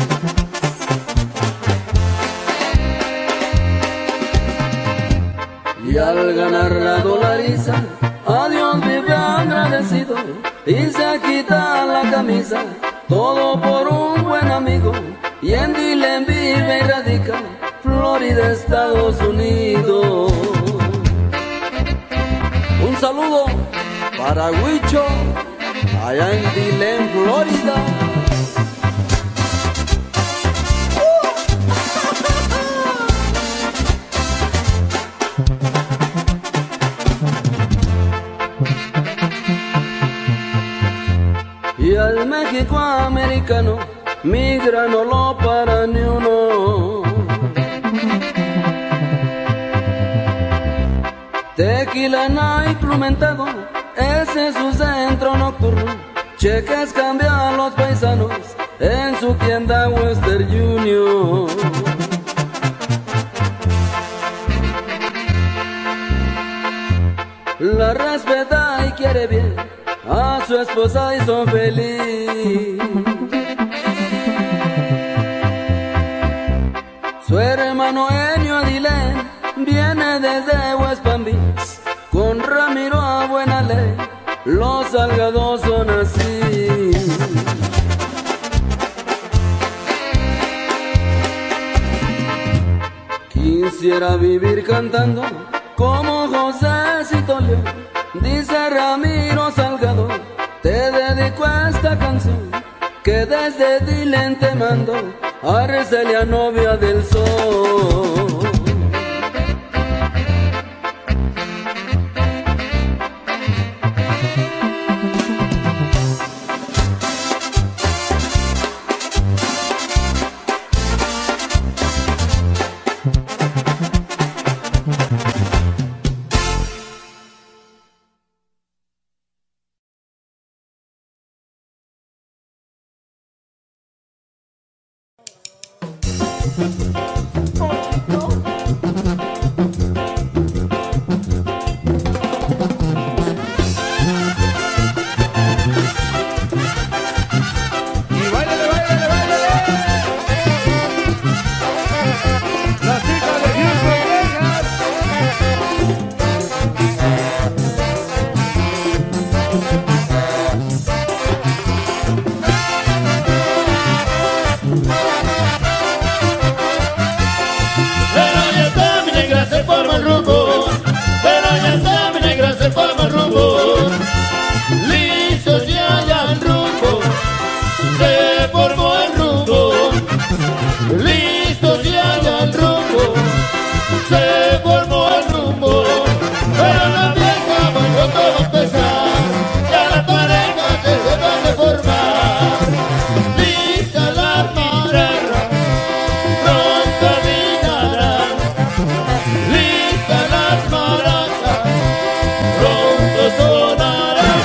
S1: Y al ganar la dolariza, a Dios vive agradecido y se quita la camisa, todo por un buen amigo. Y en Dillon vive y radica, Florida, Estados Unidos. Un saludo para Huicho, allá en Dillon, Florida. Y al México americano, migra no lo para ni uno. Tequila Night Plumentado, ese es su centro nocturno. Cheques cambia a los paisanos en su tienda Western Union. La respeta y quiere bien a su esposa y son feliz. Su hermano Enio Adilén viene desde West Palm Beach, con Ramiro a buena ley, los Salgados son así. Quisiera vivir cantando como Josécito León, dice Ramiro Salgado, te dedico a esta canción que desde Dillon te mando, Arcelia, novia del sol.
S11: Oh, no.
S3: Pero la fiesta muy pronto va a empezar, ya las parejas se deben de formar. Listas las maracas, pronto vinarán. Listas las maracas, pronto sonarán.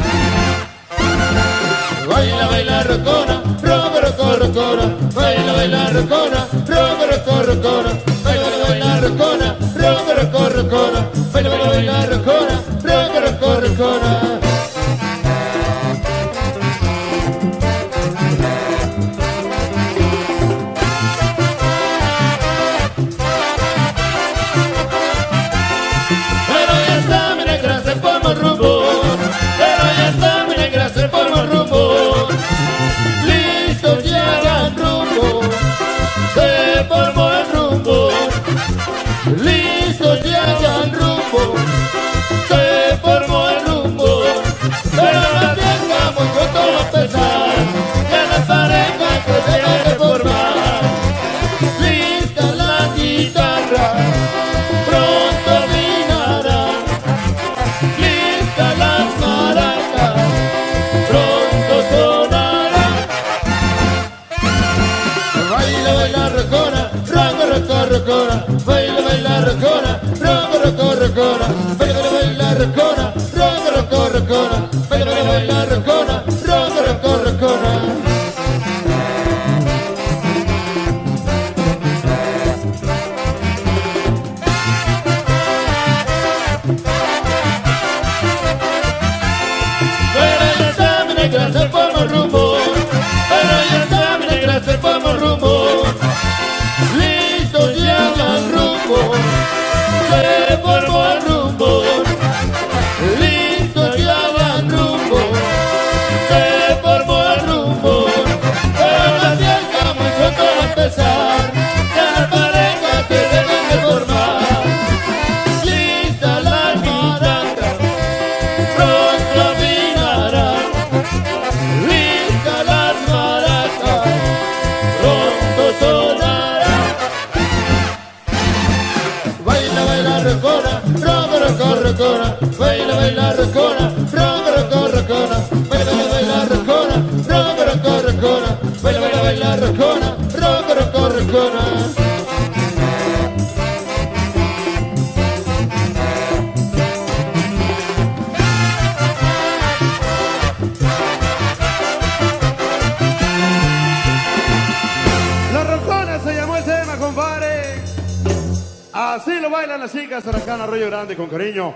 S3: Baila, baila rocona, roco, roco, rocona. Baila, baila rocona, roco, roco, rocona. Baila, baila rocona, roco, roco, rocona. Baila, baila rocona, roco, roco, rocona. Pero ya está, mi negra, se forma el rumbo. Pero ya está, mi negra, se forma el rumbo. Listos ya van rumbo, se formó el rumbo. Listos ya van rumbo, se formó el rumbo. Pero la fiesta muy pronto va a empezar, ya las parejas se deben de formar. Lista la guitarra, pronto vinarán. Lista las maracas, pronto sonarán. Baila, baila rocona, roco, roco, rocona. Baila, baila rocona, roco, roco, rocona. Baila, baila rocona, roco, roco, rocona. Baila, baila rocona, roco, roco, rocona. Pero ya está, mi negra, se forma el rumbo. Pero ya está, mi negra, se forma el rumbo. Listos ya van rumbo, se formó el rumbo. Listos ya van rumbo, se formó el rumbo. Pero la fiesta muy pronto va a empezar, ya las parejas se deben de formar. Lista la guitarra, pronto vinarán. Lista las maracas, pronto sonarán. Baila, baila rocona, roco, roco, rocona. Baila, baila rocona, roco, roco, rocona. Baila, baila rocona, roco, roco, rocona. Baila, baila rocona, roco, roco, rocona.
S2: Los Rocones se llamó el tema, compadre. Así lo bailan las chicas acá en Arroyo Grande con cariño.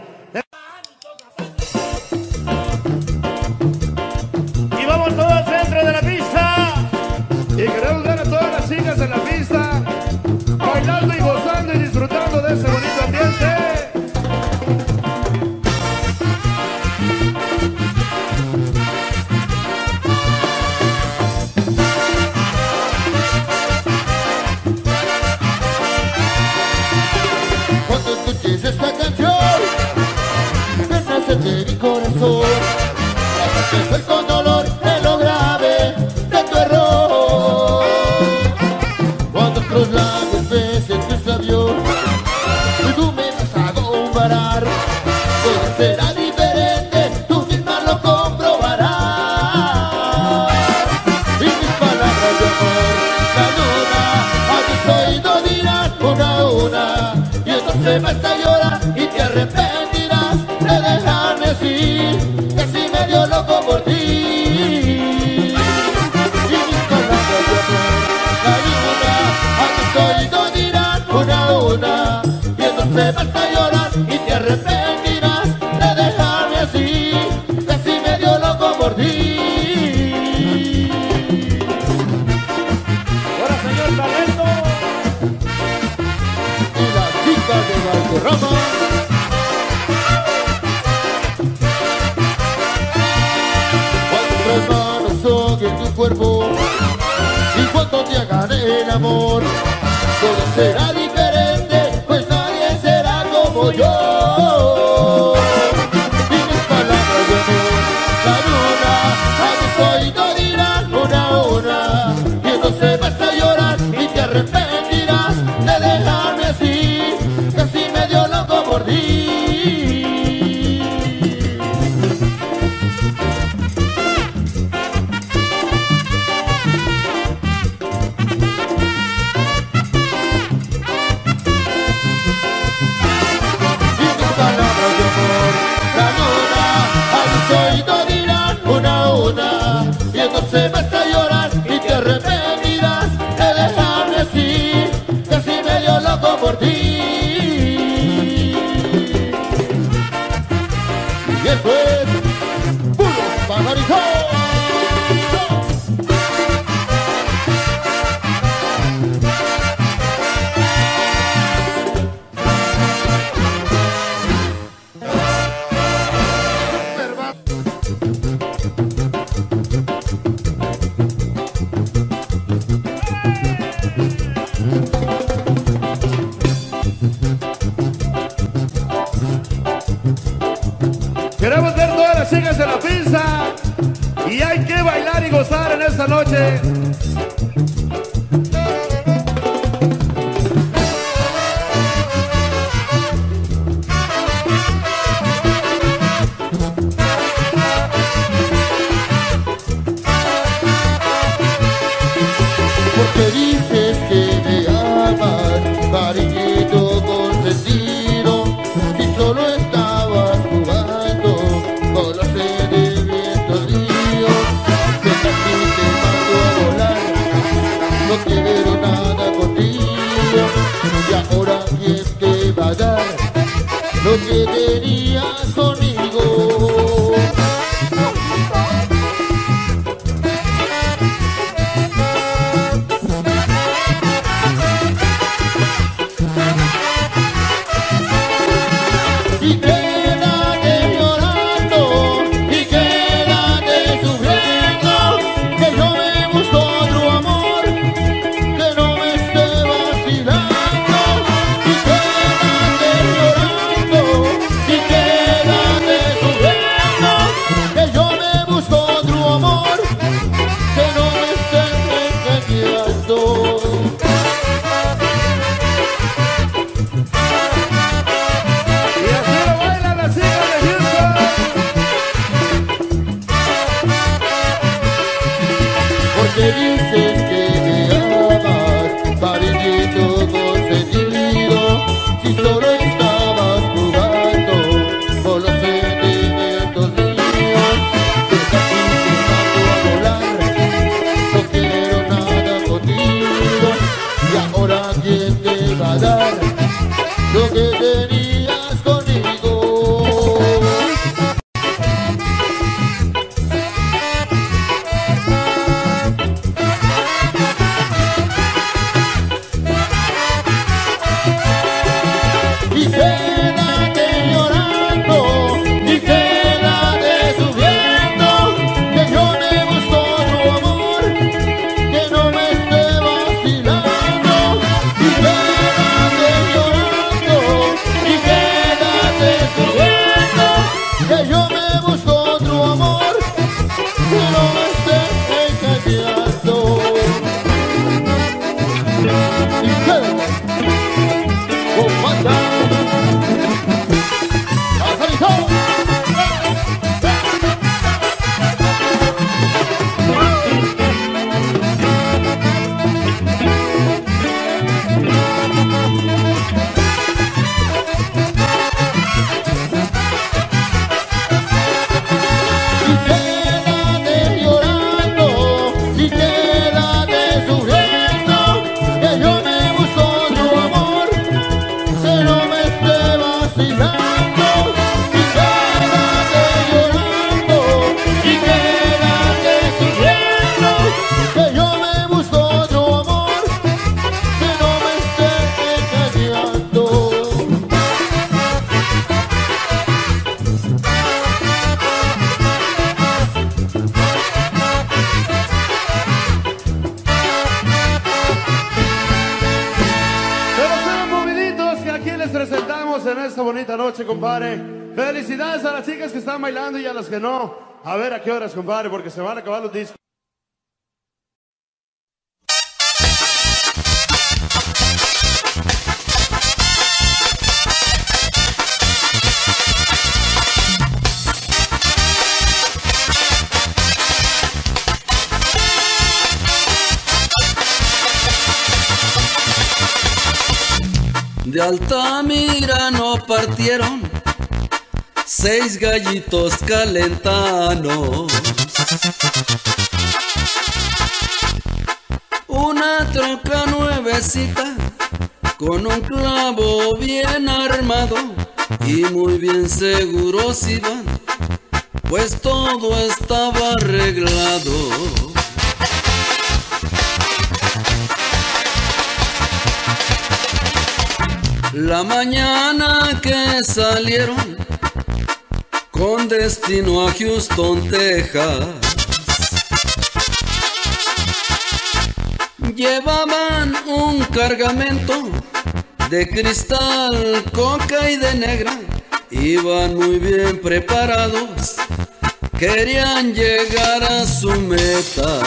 S2: Y vamos todos al centro de la pista. Y queremos ver a todas las chicas en la pista, bailando y gozando y disfrutando de ese bonito ambiente.
S3: Cuando escuches esta canción, nace de mi corazón. Fue con dolor en lo grave de tu error. Cuando otros labios besen tus labios y tú me vas a comparar, todo será diferente, tú misma lo comprobarás. Y mis palabras de amor, la luna a tus oídos dirán una a una. Y entonces vas a llorar y te arrepentirás de dejarme así, que así medio loco por ti. Y mis palabras de amor, la luna a tus oídos dirán una a una. Y entonces vas a llorar y te arrepentirás de dejarme así, que así medio loco por ti.
S7: Ahora, señor Talento.
S3: Y las chicas de Valderrama. Cuando otras manos toquen tu cuerpo y cuando te hagan el amor, todo será diferente, pues nadie será como yo. Y mis palabras de amor, la luna a tus oídos dirán una a una. Y entonces vas a llorar y te arrepentirás de dejarme así, casi medio loco por ti.
S2: Queremos ver todas las chicas de la pista y hay que bailar y gozar en esta noche.
S11: Porque dices que me amas, cariñito consentido, si solo estabas jugando con los sentimientos míos, que casi te mando a volar, no quiero nada contigo, y ahora quién te va a dar lo que tenías conmigo. Y quédate llorando, y quédate sufriendo, que yo me busco otro amor, que no me esté vacilando. Y quédate llorando, y quédate sufriendo, que yo me busco otro amor, que no me esté engañando. Porque dices que me amas, cariñito consentido, si solo estabas jugando con los sentimientos míos, que casi te mando a volar, no quiero nada contigo, y ahora quién te va a dar lo que tenías conmigo. Y quédate llorando, y quédate sufriendo, que yo me busco otro amor, que no me esté vacilando. Y quédate llorando, y quédate sufriendo, que yo me busco otro amor, que no me esté engañando. Y quédate, comanda. Y quédate llorando, y quédate sufriendo, que yo me busco otro amor, que no me esté vacilando. Y quédate llorando, y quédate sufriendo, que yo me busco otro amor, que no me esté engañando.
S2: Pero sean moviditos que aquí les presentamos en esta bonita noche, compadre. Felicidades a las chicas que están bailando y a las que no. A ver a qué horas, compadre, porque se van a acabar los discos.
S1: De Altamira no partieron 6 gallitos calentanos, una troca nuevecita con un clavo bien armado y muy bien seguros iban, pues todo estaba arreglado. La mañana que salieron con destino a Houston, Texas, llevaban un cargamento de cristal, coca y de negra, iban muy bien preparados, querían llegar a su meta.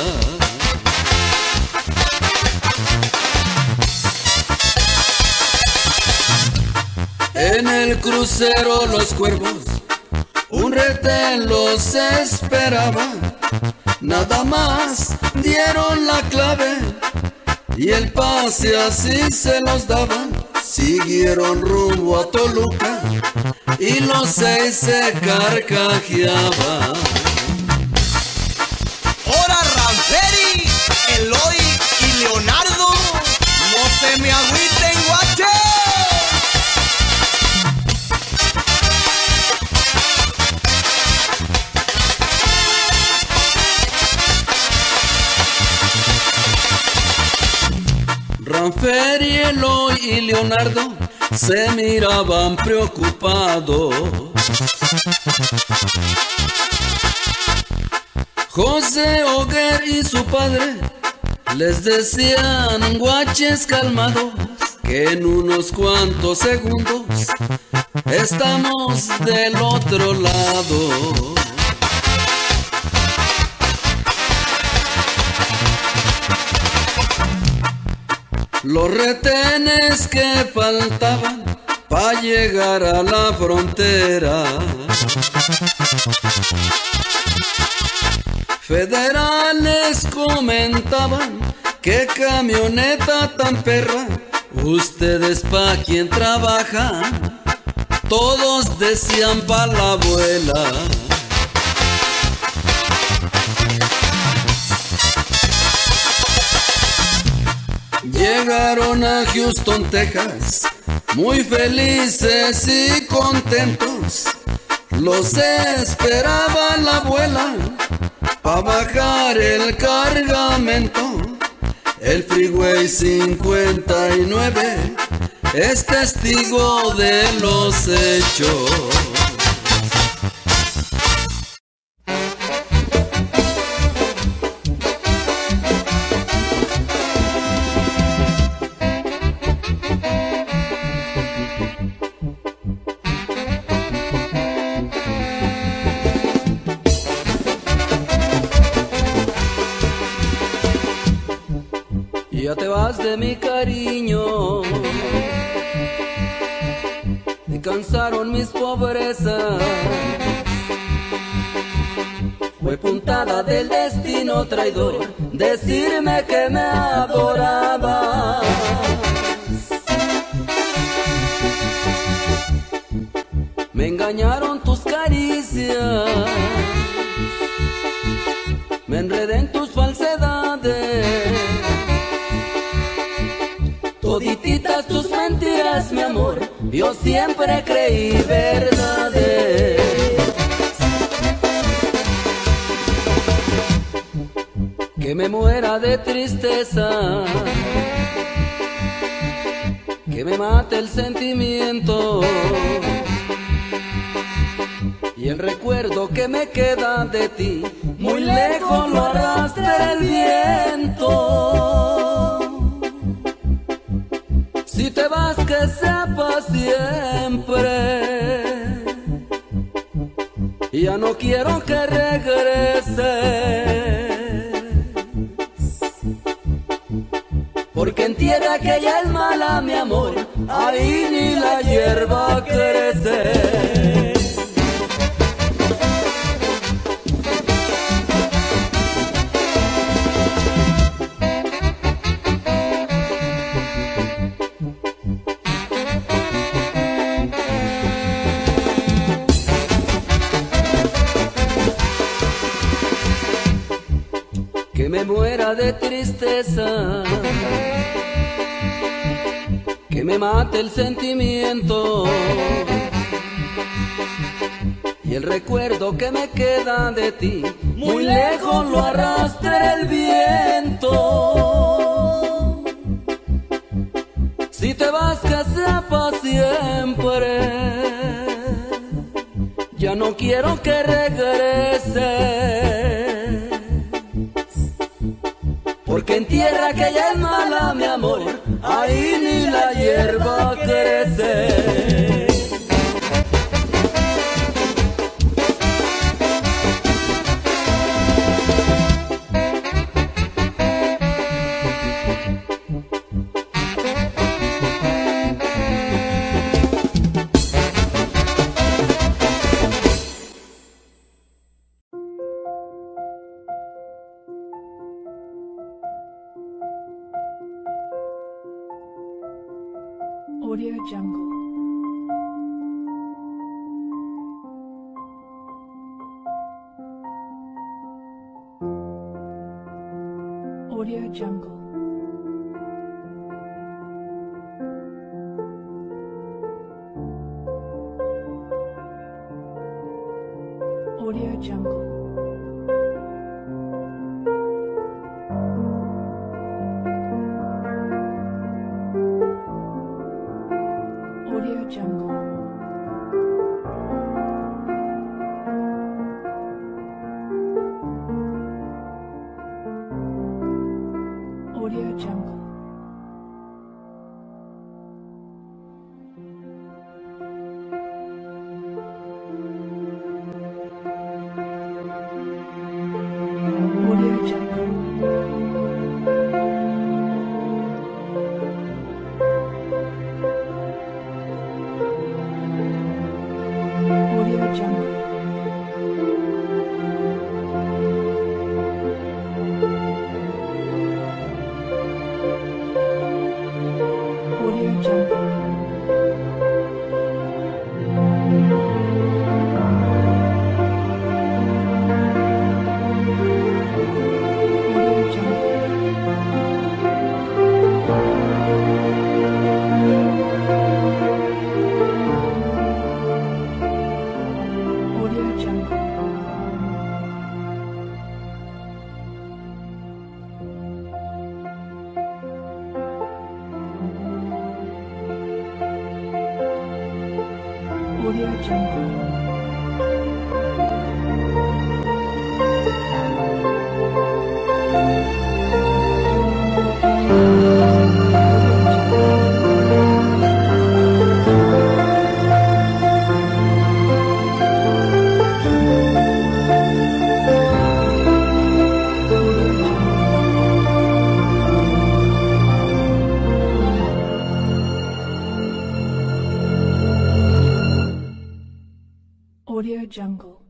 S1: En el crucero Los Cuervos, un retén los esperaba, nada más dieron la clave y el pase así se los daban. Siguieron rumbo a Toluca y los 6 se carcajeaban.
S9: Ahora Ranferi, Eloy y Leonardo, no se me agüiten, guache.
S1: Ranferi, Eloy y Leonardo se miraban preocupados. José Oguer y su padre les decían, guaches calmados, que en unos cuantos segundos estamos del otro lado. Los retenes que faltaban pa' llegar a la frontera, federales comentaban, qué camioneta tan perra, ustedes pa' quién trabajan, todos decían pa' la abuela. Llegaron a Houston, Texas, muy felices y contentos. Los esperaba la abuela pa' bajar el cargamento. El Freeway 59 es testigo de los hechos. Ya te vas de mi cariño, me cansaron mis pobrezas. Fue puntada del destino traidor decirme que me adorabas. Me engañaron tus caricias, me enredé en tus falsedades. Todititas tus mentiras, mi amor, yo siempre creí verdades. Que me muera de tristeza, que me mate el sentimiento, y el recuerdo que me queda de ti, muy lejos lo arrastra el viento. Si te vas, que sea para siempre, ya no quiero que regreses, porque en tierra que ya es mala, mi amor, ahí ni la hierba crece. Que me muera de tristeza, que me mate el sentimiento, y el recuerdo que me queda de ti, muy lejos lo arrastra el viento. Si te vas, que sea para siempre, ya no quiero que regreses, porque en tierra que ya es mala, mi amor, ahí ni la hierba crece.
S12: Audio Jungle. Audio Jungle. Audio Jungle. Audio Jungle. Audio Jungle. Audio Jungle. Audio Jungle. Audio Jungle. Audio Jungle. Audio Jungle. Audio Jungle. Audio Jungle.